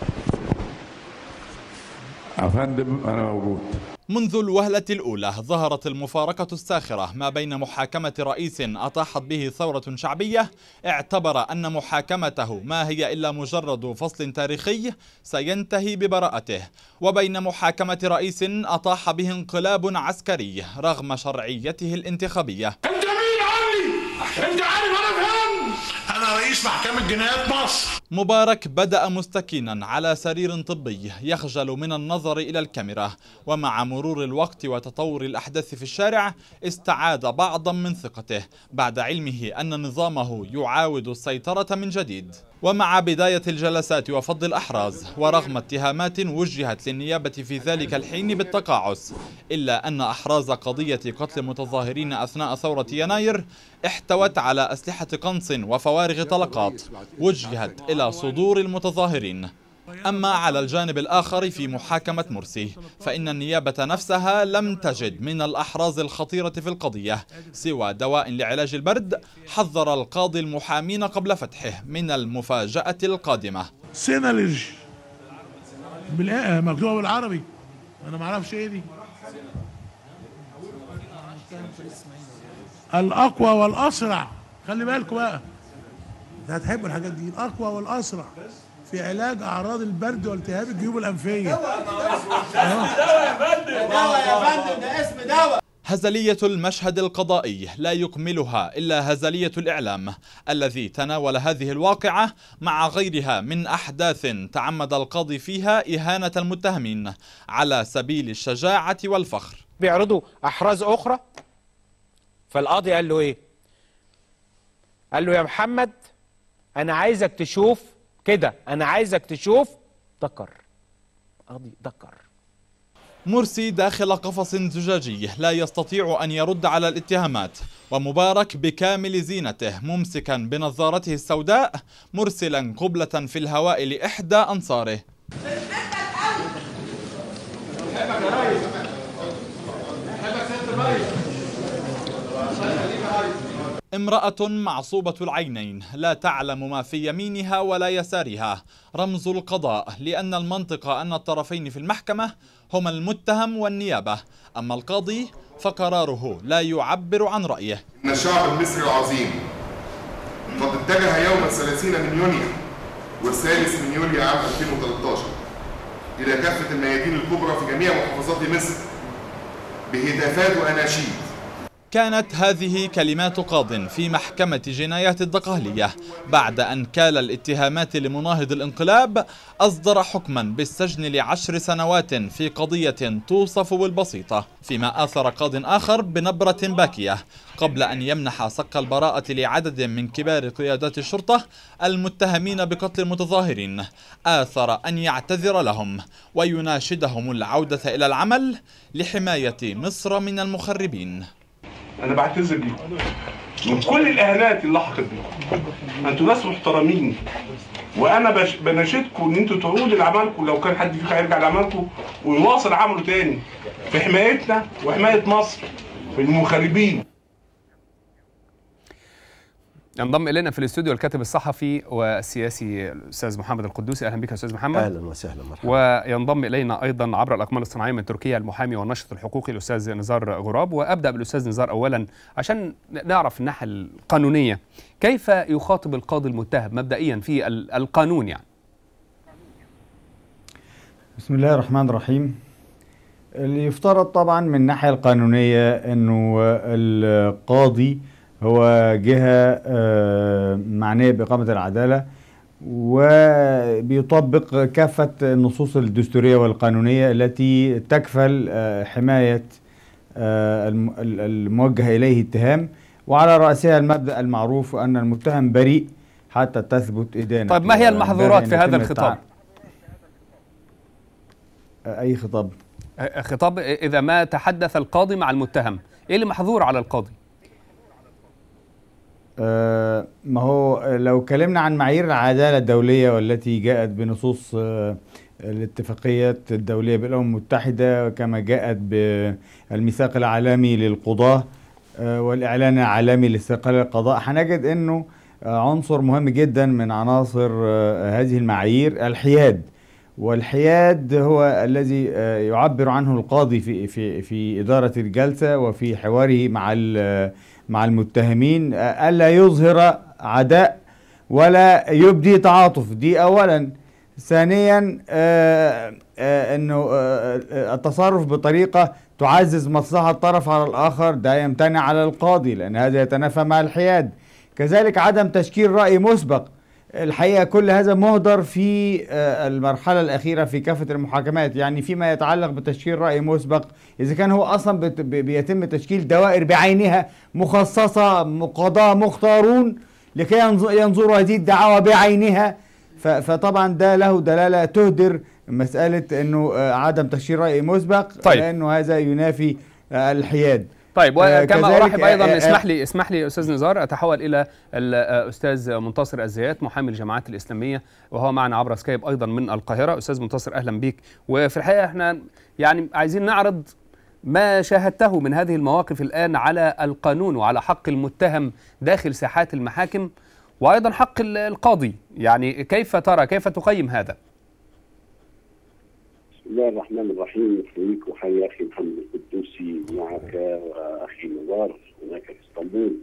أفندم أنا موجود. منذ الوهلة الأولى ظهرت المفارقة الساخرة ما بين محاكمة رئيس أطاحت به ثورة شعبية اعتبر أن محاكمته ما هي إلا مجرد فصل تاريخي سينتهي ببراءته، وبين محاكمة رئيس أطاح به انقلاب عسكري رغم شرعيته الانتخابية. أنت مين عني؟ أنت عارف أنا فين؟ أنا رئيس محكمة جنايات مصر. مبارك بدأ مستكينا على سرير طبي يخجل من النظر إلى الكاميرا، ومع مرور الوقت وتطور الأحداث في الشارع استعاد بعضا من ثقته بعد علمه أن نظامه يعاود السيطرة من جديد. ومع بداية الجلسات وفض الأحراز ورغم اتهامات وجهت للنيابة في ذلك الحين بالتقاعس، إلا أن أحراز قضية قتل المتظاهرين أثناء ثورة يناير احتوت على أسلحة قنص وفوارغ طلقات وجهت إلى صدور المتظاهرين. أما على الجانب الآخر في محاكمة مرسي فإن النيابة نفسها لم تجد من الأحراز الخطيرة في القضية سوى دواء لعلاج البرد حذر القاضي المحامين قبل فتحه من المفاجأة القادمة. سيناليج مكتوبة بالعربي، أنا معرفش إيه دي. الأقوى والأسرع، خلي بالكم بقى، هتحبوا الحاجات دي. الأقوى والأسرع في علاج أعراض البرد والتهاب الجيوب الأنفية. هزلية المشهد القضائي لا يكملها إلا هزلية الإعلام الذي تناول هذه الواقعة مع غيرها من أحداث تعمد القاضي فيها إهانة المتهمين على سبيل الشجاعة والفخر. بيعرضوا أحراز أخرى، فالقاضي قال له إيه؟ قال له يا محمد أنا عايزك تشوف كده، أنا عايزك تشوف دكر. قاضي دكر. مرسي داخل قفص زجاجي لا يستطيع أن يرد على الاتهامات، ومبارك بكامل زينته ممسكا بنظارته السوداء مرسلا قبلة في الهواء لإحدى أنصاره. امرأة معصوبة العينين لا تعلم ما في يمينها ولا يسارها، رمز القضاء، لأن المنطق أن الطرفين في المحكمة هما المتهم والنيابة، أما القاضي فقراره لا يعبر عن رأيه. إن الشعب المصري العظيم قد اتجه يوم 30 من يونيو والثالث من يوليو عام 2013 إلى كافة الميادين الكبرى في جميع محافظات مصر بهتافات وأناشيد. كانت هذه كلمات قاض في محكمة جنايات الدقهلية بعد أن كال الاتهامات لمناهض الانقلاب أصدر حكما بالسجن ل10 سنوات في قضية توصف بالبسيطة، فيما آثر قاض آخر بنبرة باكية قبل أن يمنح صك البراءة لعدد من كبار قيادات الشرطة المتهمين بقتل المتظاهرين، آثر أن يعتذر لهم ويناشدهم العودة إلى العمل لحماية مصر من المخربين. أنا بعتذر لكم من كل الإهانات اللي لحقت بكم، أنتوا ناس محترمين، وأنا بناشدكم إن أنتوا تعودوا لعملكم لو كان حد فيكم هيرجع لعملكم ويواصل عمله تاني في حمايتنا وحماية مصر من المخربين. ينضم الينا في الاستوديو الكاتب الصحفي والسياسي الاستاذ محمد القدوسي. اهلا بك يا استاذ محمد. اهلا وسهلا، مرحبا. وينضم الينا ايضا عبر الاقمار الصناعيه من تركيا المحامي والناشط الحقوقي الاستاذ نزار غراب. وابدا بالاستاذ نزار اولا عشان نعرف الناحيه القانونيه، كيف يخاطب القاضي المتهم مبدئيا في القانون يعني؟ بسم الله الرحمن الرحيم. اللي يفترض طبعا من الناحيه القانونيه انه القاضي هو جهة معنية بإقامة العدالة وبيطبق كافة النصوص الدستورية والقانونية التي تكفل حماية الموجه إليه اتهام، وعلى رأسها المبدأ المعروف أن المتهم بريء حتى تثبت إدانة. طيب ما هي المحظورات في هذا الخطاب؟ أي خطاب؟ خطاب إذا ما تحدث القاضي مع المتهم، إيه اللي محظور على القاضي؟ ما هو لو اتكلمنا عن معايير العدالة الدولية والتي جاءت بنصوص الاتفاقيات الدولية بالأمم المتحدة كما جاءت بالميثاق العالمي للقضاة والإعلان العالمي لاستقلال القضاء، هنجد أنه عنصر مهم جدا من عناصر هذه المعايير الحياد. والحياد هو الذي يعبر عنه القاضي في إدارة الجلسة وفي حواره مع المتهمين، ألا يظهر عداء ولا يبدي تعاطف. دي أولا. ثانيا أنه التصرف بطريقة تعزز مصلحة الطرف على الآخر ده يمتنع على القاضي، لأن هذا يتنافى مع الحياد. كذلك عدم تشكيل رأي مسبق. الحقيقة كل هذا مهدر في المرحلة الأخيرة في كافة المحاكمات. يعني فيما يتعلق بتشكيل رأي مسبق، إذا كان هو أصلا بيتم تشكيل دوائر بعينها مخصصة قضاة مختارون لكي ينظروا هذه الدعاوى بعينها، فطبعا ده له دلالة تهدر مسألة أنه عدم تشكيل رأي مسبق. طيب. لأنه هذا ينافي الحياد. طيب وكما أرحب أيضا اسمح لي أستاذ نزار أتحول إلى الأستاذ منتصر الزيات محامي الجماعات الإسلامية وهو معنا عبر سكايب أيضا من القاهرة. أستاذ منتصر أهلا بك. وفي الحقيقة احنا يعني عايزين نعرض ما شاهدته من هذه المواقف الآن على القانون وعلى حق المتهم داخل ساحات المحاكم وأيضا حق القاضي، يعني كيف ترى، كيف تقيم هذا؟ بسم الله الرحمن الرحيم. أحييك وحيا أخي محمد القدوسي معك وأخي نزار هناك في اسطنبول.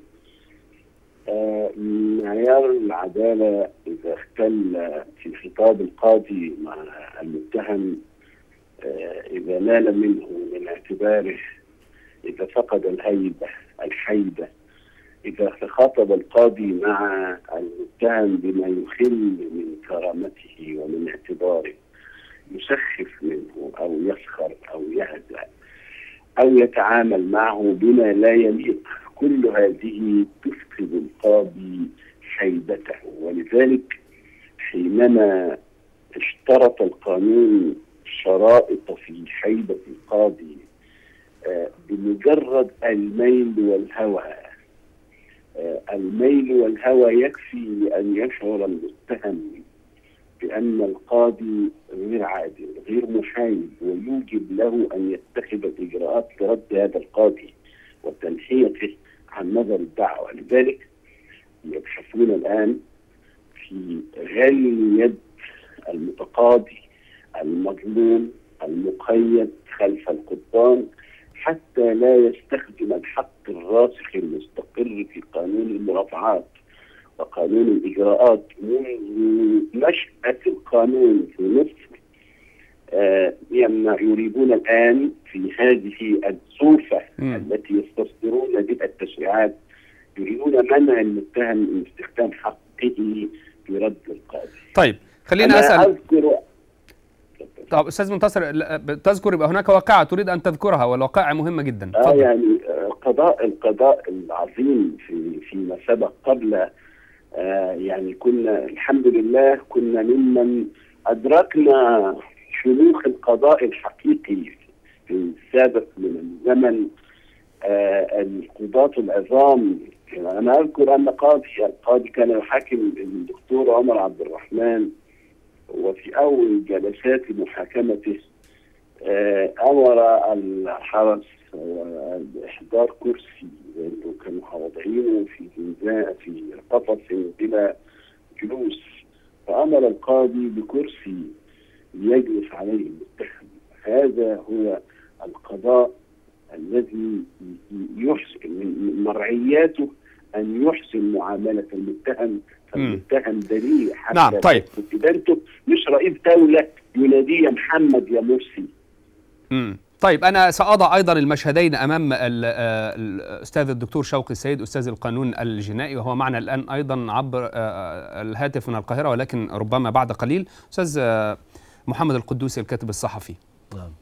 معيار العدالة إذا اختل في خطاب القاضي مع المتهم، إذا نال منه من اعتباره، إذا فقد الهيبة الحيدة، إذا خاطب القاضي مع المتهم بما يخل من كرامته ومن اعتباره، يسخف منه أو يسخر أو يهزأ أو يتعامل معه بما لا يليق، كل هذه تفقد القاضي حيبته. ولذلك حينما اشترط القانون شرائط في حيبة القاضي، بمجرد الميل والهوى، الميل والهوى يكفي أن يشعر المتهم بأن القاضي غير عادل غير محايد، ويوجب له أن يتخذ الإجراءات لرد هذا القاضي وتنحيته عن نظر الدعوة. لذلك يبحثون الآن في غل يد المتقاضي المظلوم المقيد خلف القضبان حتى لا يستخدم الحق الراسخ المستقر في قانون المرافعات وقانون الإجراءات منذ نشأة القانون في مصر. يريدون الآن في هذه الزوفة التي يستصدرون بها التشريعات، يريدون منع المتهم من استخدام حقه في رد القاضي. طيب خلينا أسأل. طب أستاذ منتصر، تذكر يبقى هناك واقعة تريد أن تذكرها والواقعة مهمة جدا. يعني القضاء العظيم فيما سبق قبل، يعني كنا الحمد لله كنا ممن أدركنا شموخ القضاء الحقيقي في السابق من الزمن. القضاة العظام، أنا أذكر أن القاضي كان يحاكم الدكتور عمر عبد الرحمن، وفي أول جلسات محاكمته أمر الحرس بإحضار كرسي، لأنه كانوا واضعينه في قفص بلا جلوس، فأمر القاضي بكرسي يجلس عليه المتهم. هذا هو القضاء الذي يحسن من مرعياته أن يحسن معاملة المتهم، فالمتهم دليل حتى. نعم. طيب إدانته مش رئيس دولة ينادي يا محمد يا مرسي. طيب أنا سأضع أيضا المشهدين أمام الأستاذ الدكتور شوقي السيد أستاذ القانون الجنائي وهو معنا الآن أيضا عبر الهاتف من القاهرة، ولكن ربما بعد قليل. أستاذ محمد القدوسي الكاتب الصحفي. نعم.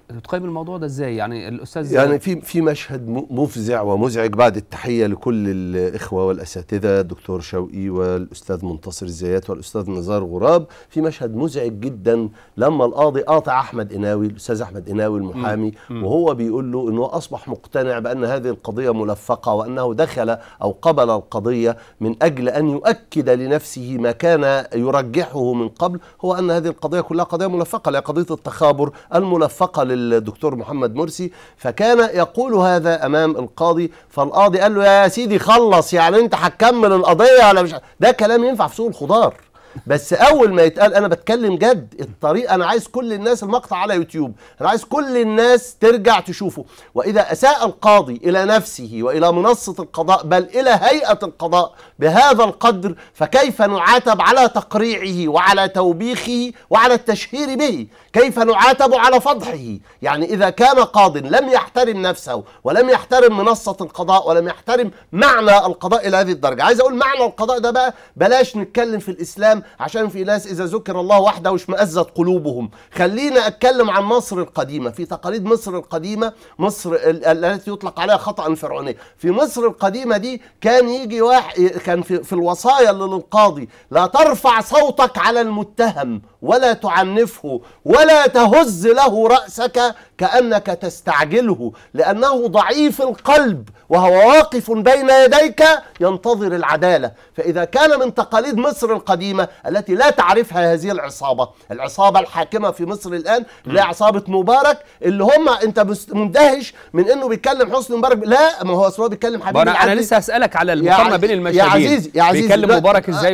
تقيم الموضوع ده ازاي؟ يعني الاستاذ يعني في مشهد مفزع ومزعج، بعد التحيه لكل الاخوه والاساتذه الدكتور شوقي والاستاذ منتصر الزيات والاستاذ نزار غراب، في مشهد مزعج جدا لما القاضي قاطع احمد قناوي، الاستاذ احمد قناوي المحامي، وهو بيقول له انه اصبح مقتنع بان هذه القضيه ملفقه، وانه دخل او قبل القضيه من اجل ان يؤكد لنفسه ما كان يرجحه من قبل، هو ان هذه القضيه كلها قضيه ملفقه، لا قضيه التخابر الملفقه للدكتور محمد مرسي. فكان يقول هذا امام القاضي، فالقاضي قال له يا سيدي خلص، يعني انت هتكمل القضيه ولا مش؟ ده كلام ينفع في سوق الخضار، بس اول ما يتقال انا بتكلم جد الطريقه، انا عايز كل الناس، المقطع على يوتيوب، انا عايز كل الناس ترجع تشوفه. واذا اساء القاضي الى نفسه والى منصه القضاء بل الى هيئه القضاء بهذا القدر، فكيف نعاتب على تقريعه وعلى توبيخه وعلى التشهير به؟ كيف نعاتب على فضحه؟ يعني اذا كان قاض لم يحترم نفسه ولم يحترم منصه القضاء ولم يحترم معنى القضاء الى هذه الدرجه، عايز اقول معنى القضاء ده بقى بلاش نتكلم في الاسلام عشان في ناس إذا ذكر الله وحده اشمئزت قلوبهم. خلينا أتكلم عن مصر القديمة. في تقاليد مصر القديمة، مصر التي يطلق عليها خطأ فرعونية، في مصر القديمة دي كان يجي واحد، كان في الوصايا للقاضي لا ترفع صوتك على المتهم ولا تعنفه ولا تهز له رأسك كأنك تستعجله، لأنه ضعيف القلب وهو واقف بين يديك ينتظر العدالة. فإذا كان من تقاليد مصر القديمة التي لا تعرفها هذه العصابة الحاكمة في مصر الآن، اللي هي عصابة مبارك، اللي هم أنت مندهش من إنه بيتكلم حسني مبارك، لا ما هو أصلا بيتكلم حبيب العدلي. أنا لسه هسألك على المقارنة بين المشاهدين. يا عزيزي بيتكلم مبارك إزاي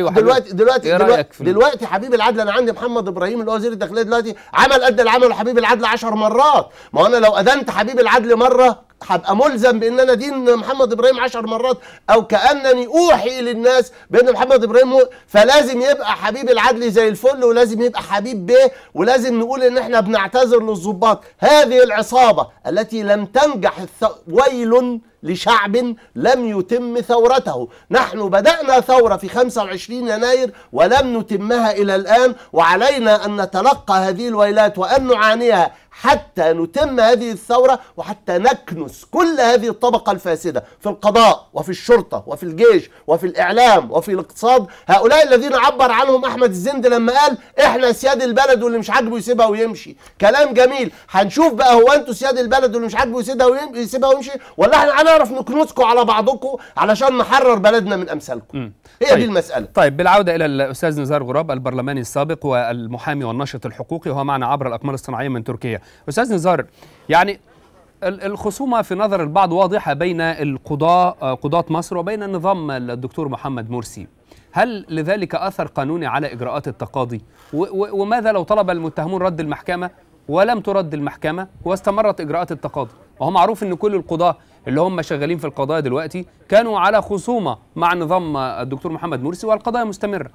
دلوقتي حبيب العدل، أنا عندي محمد إبراهيم اللي هو وزير الداخلية دلوقتي عمل قد العمل حبيب العدل 10 مرات. ما أنا لو أدنت حبيب العدل مرة هبقى ملزم بان انا دين محمد ابراهيم 10 مرات، او كانني اوحي للناس بان محمد ابراهيم فلازم يبقى حبيب العدل زي الفل، ولازم يبقى حبيب بيه، ولازم نقول ان احنا بنعتذر للضباط. هذه العصابه التي لم تنجح ويل لشعب لم يتم ثورته. نحن بدأنا ثورة في 25 يناير ولم نتمها إلى الآن، وعلينا أن نتلقى هذه الويلات وأن نعانيها حتى نتم هذه الثورة، وحتى نكنس كل هذه الطبقة الفاسدة في القضاء وفي الشرطة وفي الجيش وفي الإعلام وفي الاقتصاد. هؤلاء الذين عبر عنهم أحمد الزند لما قال إحنا سياد البلد واللي مش عاجبه يسيبها ويمشي، كلام جميل. هنشوف بقى هو أنتوا سياد البلد واللي مش عاجبه يسيبها ويمشي، ولا إحنا هنعرف نكنسكم على بعضكم علشان نحرر بلدنا من أمثالكم؟ هي دي المسألة. طيب بالعودة إلى الأستاذ نزار غراب البرلماني السابق والمحامي والناشط الحقوقي، وهو معنا عبر الأقمار الصناعية من تركيا. أستاذ نزار، يعني الخصومة في نظر البعض واضحة بين قضاة مصر وبين نظام الدكتور محمد مرسي، هل لذلك أثر قانوني على إجراءات التقاضي؟ وماذا لو طلب المتهمون رد المحكمة ولم ترد المحكمة واستمرت إجراءات التقاضي؟ وهو معروف أن كل القضاة اللي هم شغالين في القضاء دلوقتي كانوا على خصومة مع نظام الدكتور محمد مرسي والقضايا مستمرة.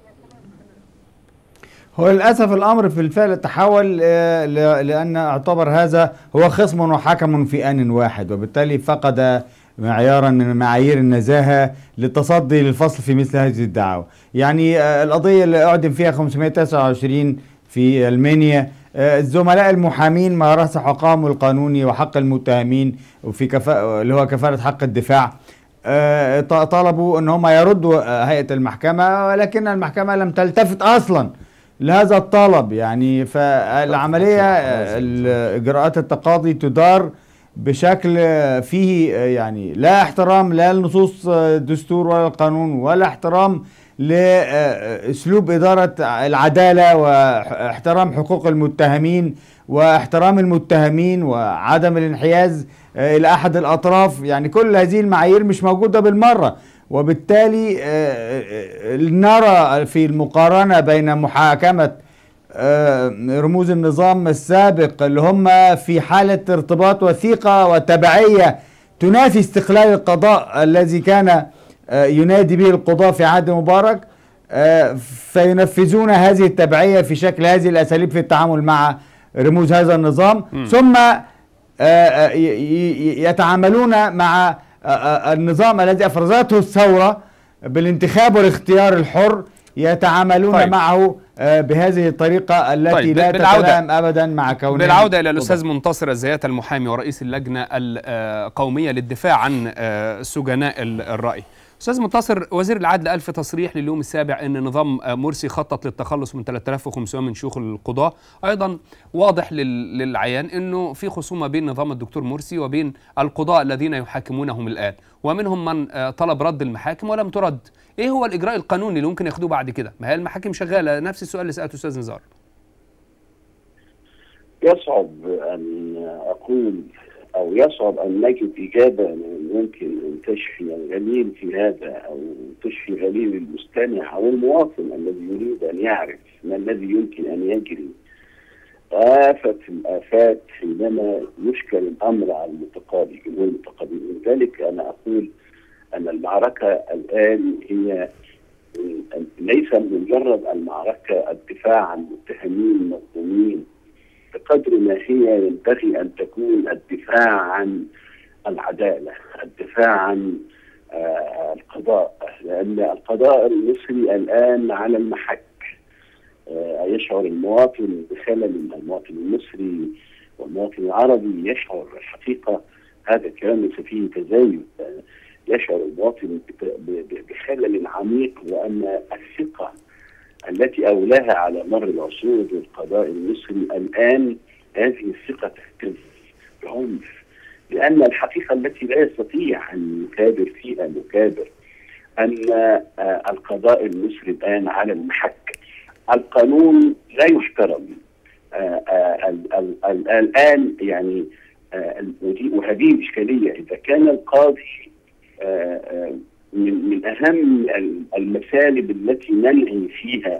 هو للأسف الأمر في الفعل تحول لأن اعتبر هذا هو خصم وحكم في آن واحد، وبالتالي فقد معيارا من معايير النزاهة للتصدي للفصل في مثل هذه الدعاوى. يعني القضية اللي أعدم فيها 529 في المنيا، الزملاء المحامين مارسوا حقهم القانوني وحق المتهمين وفي اللي هو كفالة حق الدفاع، طالبوا ان هم يردوا هيئة المحكمة، ولكن المحكمة لم تلتفت اصلا لهذا الطلب. يعني فالعملية اجراءات التقاضي تدار بشكل فيه يعني لا احترام لا لنصوص الدستور ولا القانون، ولا احترام لأسلوب إدارة العدالة، واحترام حقوق المتهمين واحترام المتهمين وعدم الانحياز إلى أحد الأطراف. يعني كل هذه المعايير مش موجودة بالمرة، وبالتالي نرى في المقارنة بين محاكمة رموز النظام السابق اللي هم في حالة ارتباط وثيقة وتبعية تنافي استقلال القضاء الذي كان ينادي به القضاء في عهد مبارك، فينفذون هذه التبعية في شكل هذه الأساليب في التعامل مع رموز هذا النظام، ثم يتعاملون مع النظام الذي أفرزته الثورة بالانتخاب والاختيار الحر، يتعاملون معه بهذه الطريقة التي طيب لا تتلائم أبدا مع كونها. بالعودة إلى الأستاذ منتصر الزيات المحامي ورئيس اللجنة القومية للدفاع عن سجناء الرأي. أستاذ منتصر، وزير العدل قال في تصريح لليوم السابع أن نظام مرسي خطط للتخلص من 3500 من شيوخ القضاة. أيضا واضح للعيان أنه في خصومة بين نظام الدكتور مرسي وبين القضاء الذين يحاكمونهم الآن، ومنهم من طلب رد المحاكم ولم ترد. إيه هو الإجراء القانوني اللي ممكن ياخدوه بعد كده؟ ما هي المحاكم شغالة. نفس السؤال اللي سألته أستاذ نزار. يصعب أن أقول أو يصعب أن نجد إجابة ممكن أن تشفي الغليل في هذا، أو تشفي غليل المستمع أو المواطن الذي يريد أن يعرف ما الذي يمكن أن يجري. آفة الآفات حينما يشكل الأمر على المتقاضي جمهور المتقاضين. لذلك أنا أقول أن المعركة الآن هي ليس مجرد المعركة الدفاع عن متهمين مظلومين، بقدر ما هي ينبغي أن تكون الدفاع عن العدالة، الدفاع عن القضاء، لأن القضاء المصري الآن على المحك. يشعر المواطن بخلل، المواطن المصري والمواطن العربي يشعر الحقيقة، هذا الكلام ليس فيه تزايد، يشعر المواطن بخلل عميق، وأن الثقة التي أولاها على مر العصور بالقضاء المصري الآن هذه الثقة تهتز بعنف، لأن الحقيقة التي لا يستطيع أن يكابر فيها مكابر أن القضاء المصري الآن على المحك. القانون لا يحترم الآن، يعني وهذه الإشكالية. إذا كان القاضي من أهم المسالب التي ننهي فيها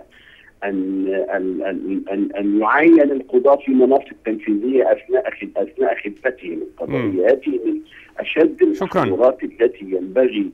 أن يعين القضاة في مناصب تنفيذية أثناء خدمتهم القضائية، هذه من أشد الخطورات التي ينبغي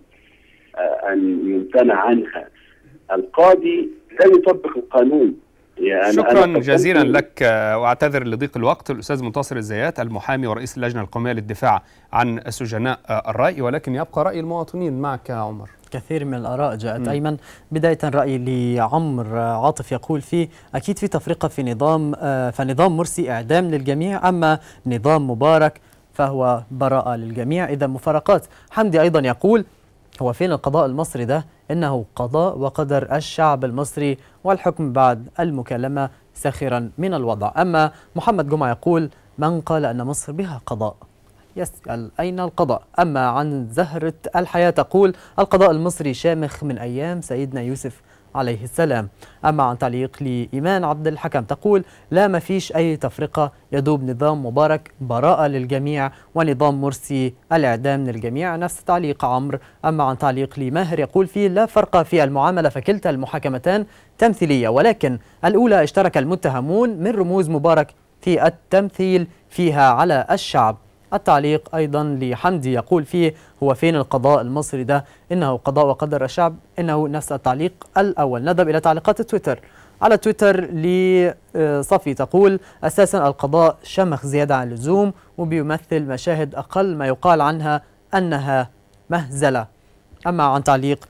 أن يمتنع عنها. القاضي لا يطبق القانون. يعني شكرا جزيلا لك، واعتذر لضيق الوقت. الأستاذ منتصر الزيات المحامي ورئيس اللجنة القومية للدفاع عن سجناء الرأي، ولكن يبقى رأي المواطنين. معك يا عمر. كثير من الآراء جاءت أيمن. بداية رأي لعمر عاطف يقول فيه أكيد في تفرقة في نظام، فنظام مرسي إعدام للجميع، أما نظام مبارك فهو براءة للجميع، إذا مفارقات. حمدي أيضا يقول هو فين القضاء المصري ده؟ إنه قضاء وقدر الشعب المصري، والحكم بعد المكالمة ساخرا من الوضع. أما محمد جمعة يقول من قال أن مصر بها قضاء؟ يسأل أين القضاء؟ أما عن زهرة الحياة تقول القضاء المصري شامخ من أيام سيدنا يوسف عليه السلام. أما عن تعليق لإيمان عبد الحكم تقول لا، ما فيش أي تفرقة، يدوب نظام مبارك براءة للجميع ونظام مرسي الإعدام للجميع. نفس تعليق عمرو. أما عن تعليق لماهر يقول فيه لا فرق في المعاملة، فكلتا المحاكمتان تمثيلية، ولكن الأولى اشترك المتهمون من رموز مبارك في التمثيل فيها على الشعب. التعليق أيضا لحمدي يقول فيه هو فين القضاء المصري ده؟ إنه قضاء وقدر الشعب. إنه نفس التعليق الأول. نذهب إلى تعليقات تويتر. على تويتر لصفي تقول أساسا القضاء شمخ زيادة عن اللزوم، وبيمثل مشاهد أقل ما يقال عنها أنها مهزلة. أما عن تعليق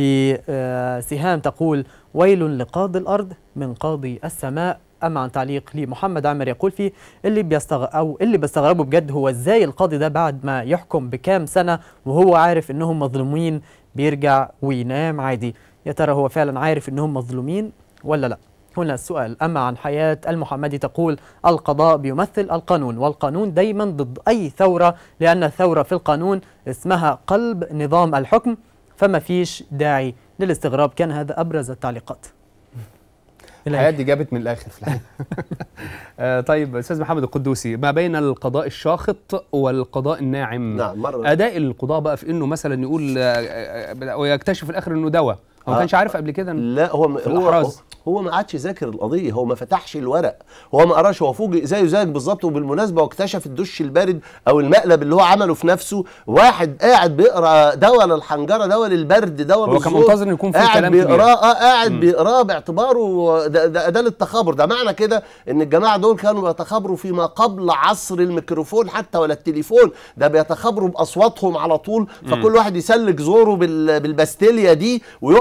لسهام تقول ويل لقاضي الأرض من قاضي السماء. أما عن تعليق لمحمد عامر يقول فيه اللي بيستغربوا بجد هو ازاي القاضي ده بعد ما يحكم بكام سنة وهو عارف انهم مظلومين بيرجع وينام عادي. يا ترى هو فعلا عارف انهم مظلومين ولا لا؟ هنا السؤال. أما عن حياة المحمدي تقول القضاء بيمثل القانون، والقانون دايما ضد أي ثورة، لأن الثورة في القانون اسمها قلب نظام الحكم، فما فيش داعي للاستغراب. كان هذا أبرز التعليقات. الحياة دي جابت من الآخر في الحقيقة. طيب أستاذ محمد القدوسي، ما بين القضاء الشاخط والقضاء الناعم، نعم، أداء القضاء بقى في إنه مثلا يقول ويكتشف في الآخر إنه دواء هو ما كانش عارف قبل كده؟ لا، هو ما قعدش يذاكر القضيه، هو ما فتحش الورق، هو ما قراش، هو فوجئ زيه زيك بالظبط. وبالمناسبه واكتشف الدش البارد او المقلب اللي هو عمله في نفسه، واحد قاعد بيقرا دواء للحنجره، دواء للبرد، دواء للصوت، هو كان منتظر انه يكون في كلام كبير، قاعد بيقراه باعتباره ده للتخابر. ده معنى كده ان الجماعه دول كانوا بيتخابروا فيما قبل عصر الميكروفون حتى ولا التليفون، ده بيتخابروا باصواتهم على طول. فكل واحد يسلك زوره بالباستيليا دي ويقف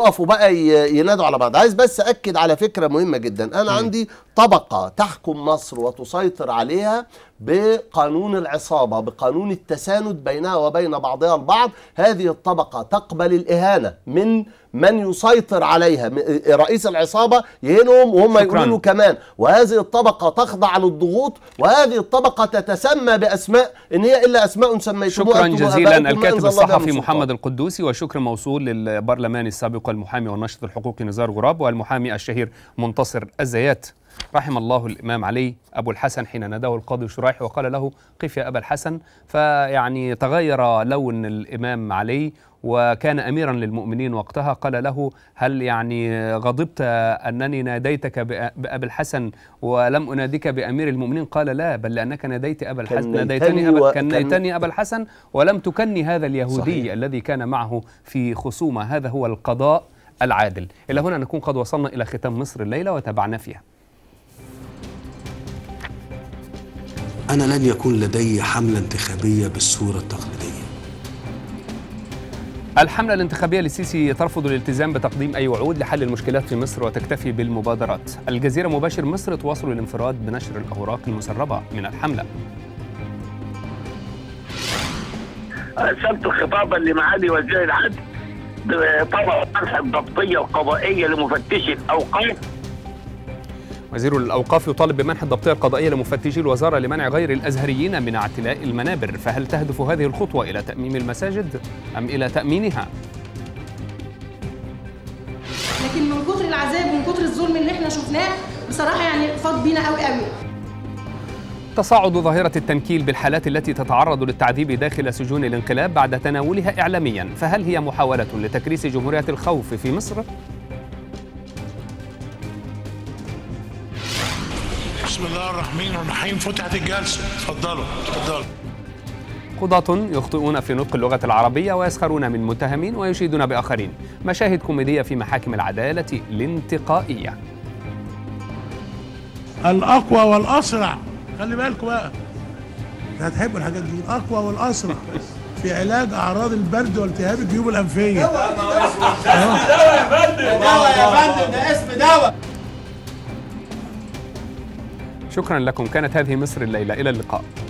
يقفوا بقى ينادوا على بعض. عايز بس أكد على فكرة مهمة جدا. أنا عندي طبقة تحكم مصر وتسيطر عليها بقانون العصابة، بقانون التساند بينها وبين بعضها البعض. هذه الطبقة تقبل الإهانة من يسيطر عليها. رئيس العصابة يهينهم وهم يقولوا كمان، وهذه الطبقة تخضع للضغوط، وهذه الطبقة تتسمى بأسماء إن هي إلا أسماء سميتموها. شكرا جزيلا الكاتب الصحفي محمد القدوسي، وشكر موصول للبرلماني السابق المحامي والناشط الحقوقي نزار غراب والمحامي الشهير منتصر الزيات. رحم الله الإمام علي أبو الحسن حين ناداه القاضي شريح وقال له قف يا أبا الحسن، فيعني تغير لون الإمام علي وكان أميرا للمؤمنين وقتها. قال له هل يعني غضبت أنني ناديتك بأبي الحسن ولم أناديك بأمير المؤمنين؟ قال لا، بل لأنك ناديت أبا الحسن، كنيتني أبا الحسن ولم تكني هذا اليهودي صحيح. الذي كان معه في خصومة. هذا هو القضاء العادل. إلى هنا نكون قد وصلنا إلى ختام مصر الليلة وتابعنا فيها. أنا لن يكون لدي حملة انتخابية بالصورة التقليدية. الحملة الانتخابية للسيسي ترفض الالتزام بتقديم أي وعود لحل المشكلات في مصر وتكتفي بالمبادرات. الجزيرة مباشر مصر تواصل الانفراد بنشر الأوراق المسربة من الحملة. أرسلت خطابا لمعالي وزير العدل بطلب منح الضبطية القضائية لمفتشي الأوقاف. وزير الأوقاف يطالب بمنح الضبطية القضائية لمفتشي الوزارة لمنع غير الأزهريين من اعتلاء المنابر. فهل تهدف هذه الخطوة إلى تأميم المساجد أم إلى تأمينها؟ لكن من كتر العذاب ومن كتر الظلم اللي احنا شفناه بصراحة يعني فاض بينا قوي قوي. تصاعد ظاهرة التنكيل بالحالات التي تتعرض للتعذيب داخل سجون الانقلاب بعد تناولها إعلاميا، فهل هي محاولة لتكريس جمهورية الخوف في مصر؟ بسم الله الرحمن الرحيم. فتحت الجلسة. اتفضلوا. قضاة يخطئون في نطق اللغة العربية ويسخرون من متهمين ويشيدون بآخرين. مشاهد كوميدية في محاكم العدالة الانتقائية. الأقوى والأسرع، خلي بالكم بقى، هتحبوا الحاجات دي. الأقوى والأسرع في علاج أعراض البرد والتهاب الجيوب الأنفية. دواء يا فندم، دواء يا فندم، ده اسم دواء. شكرا لكم. كانت هذه مصر الليلة، إلى اللقاء.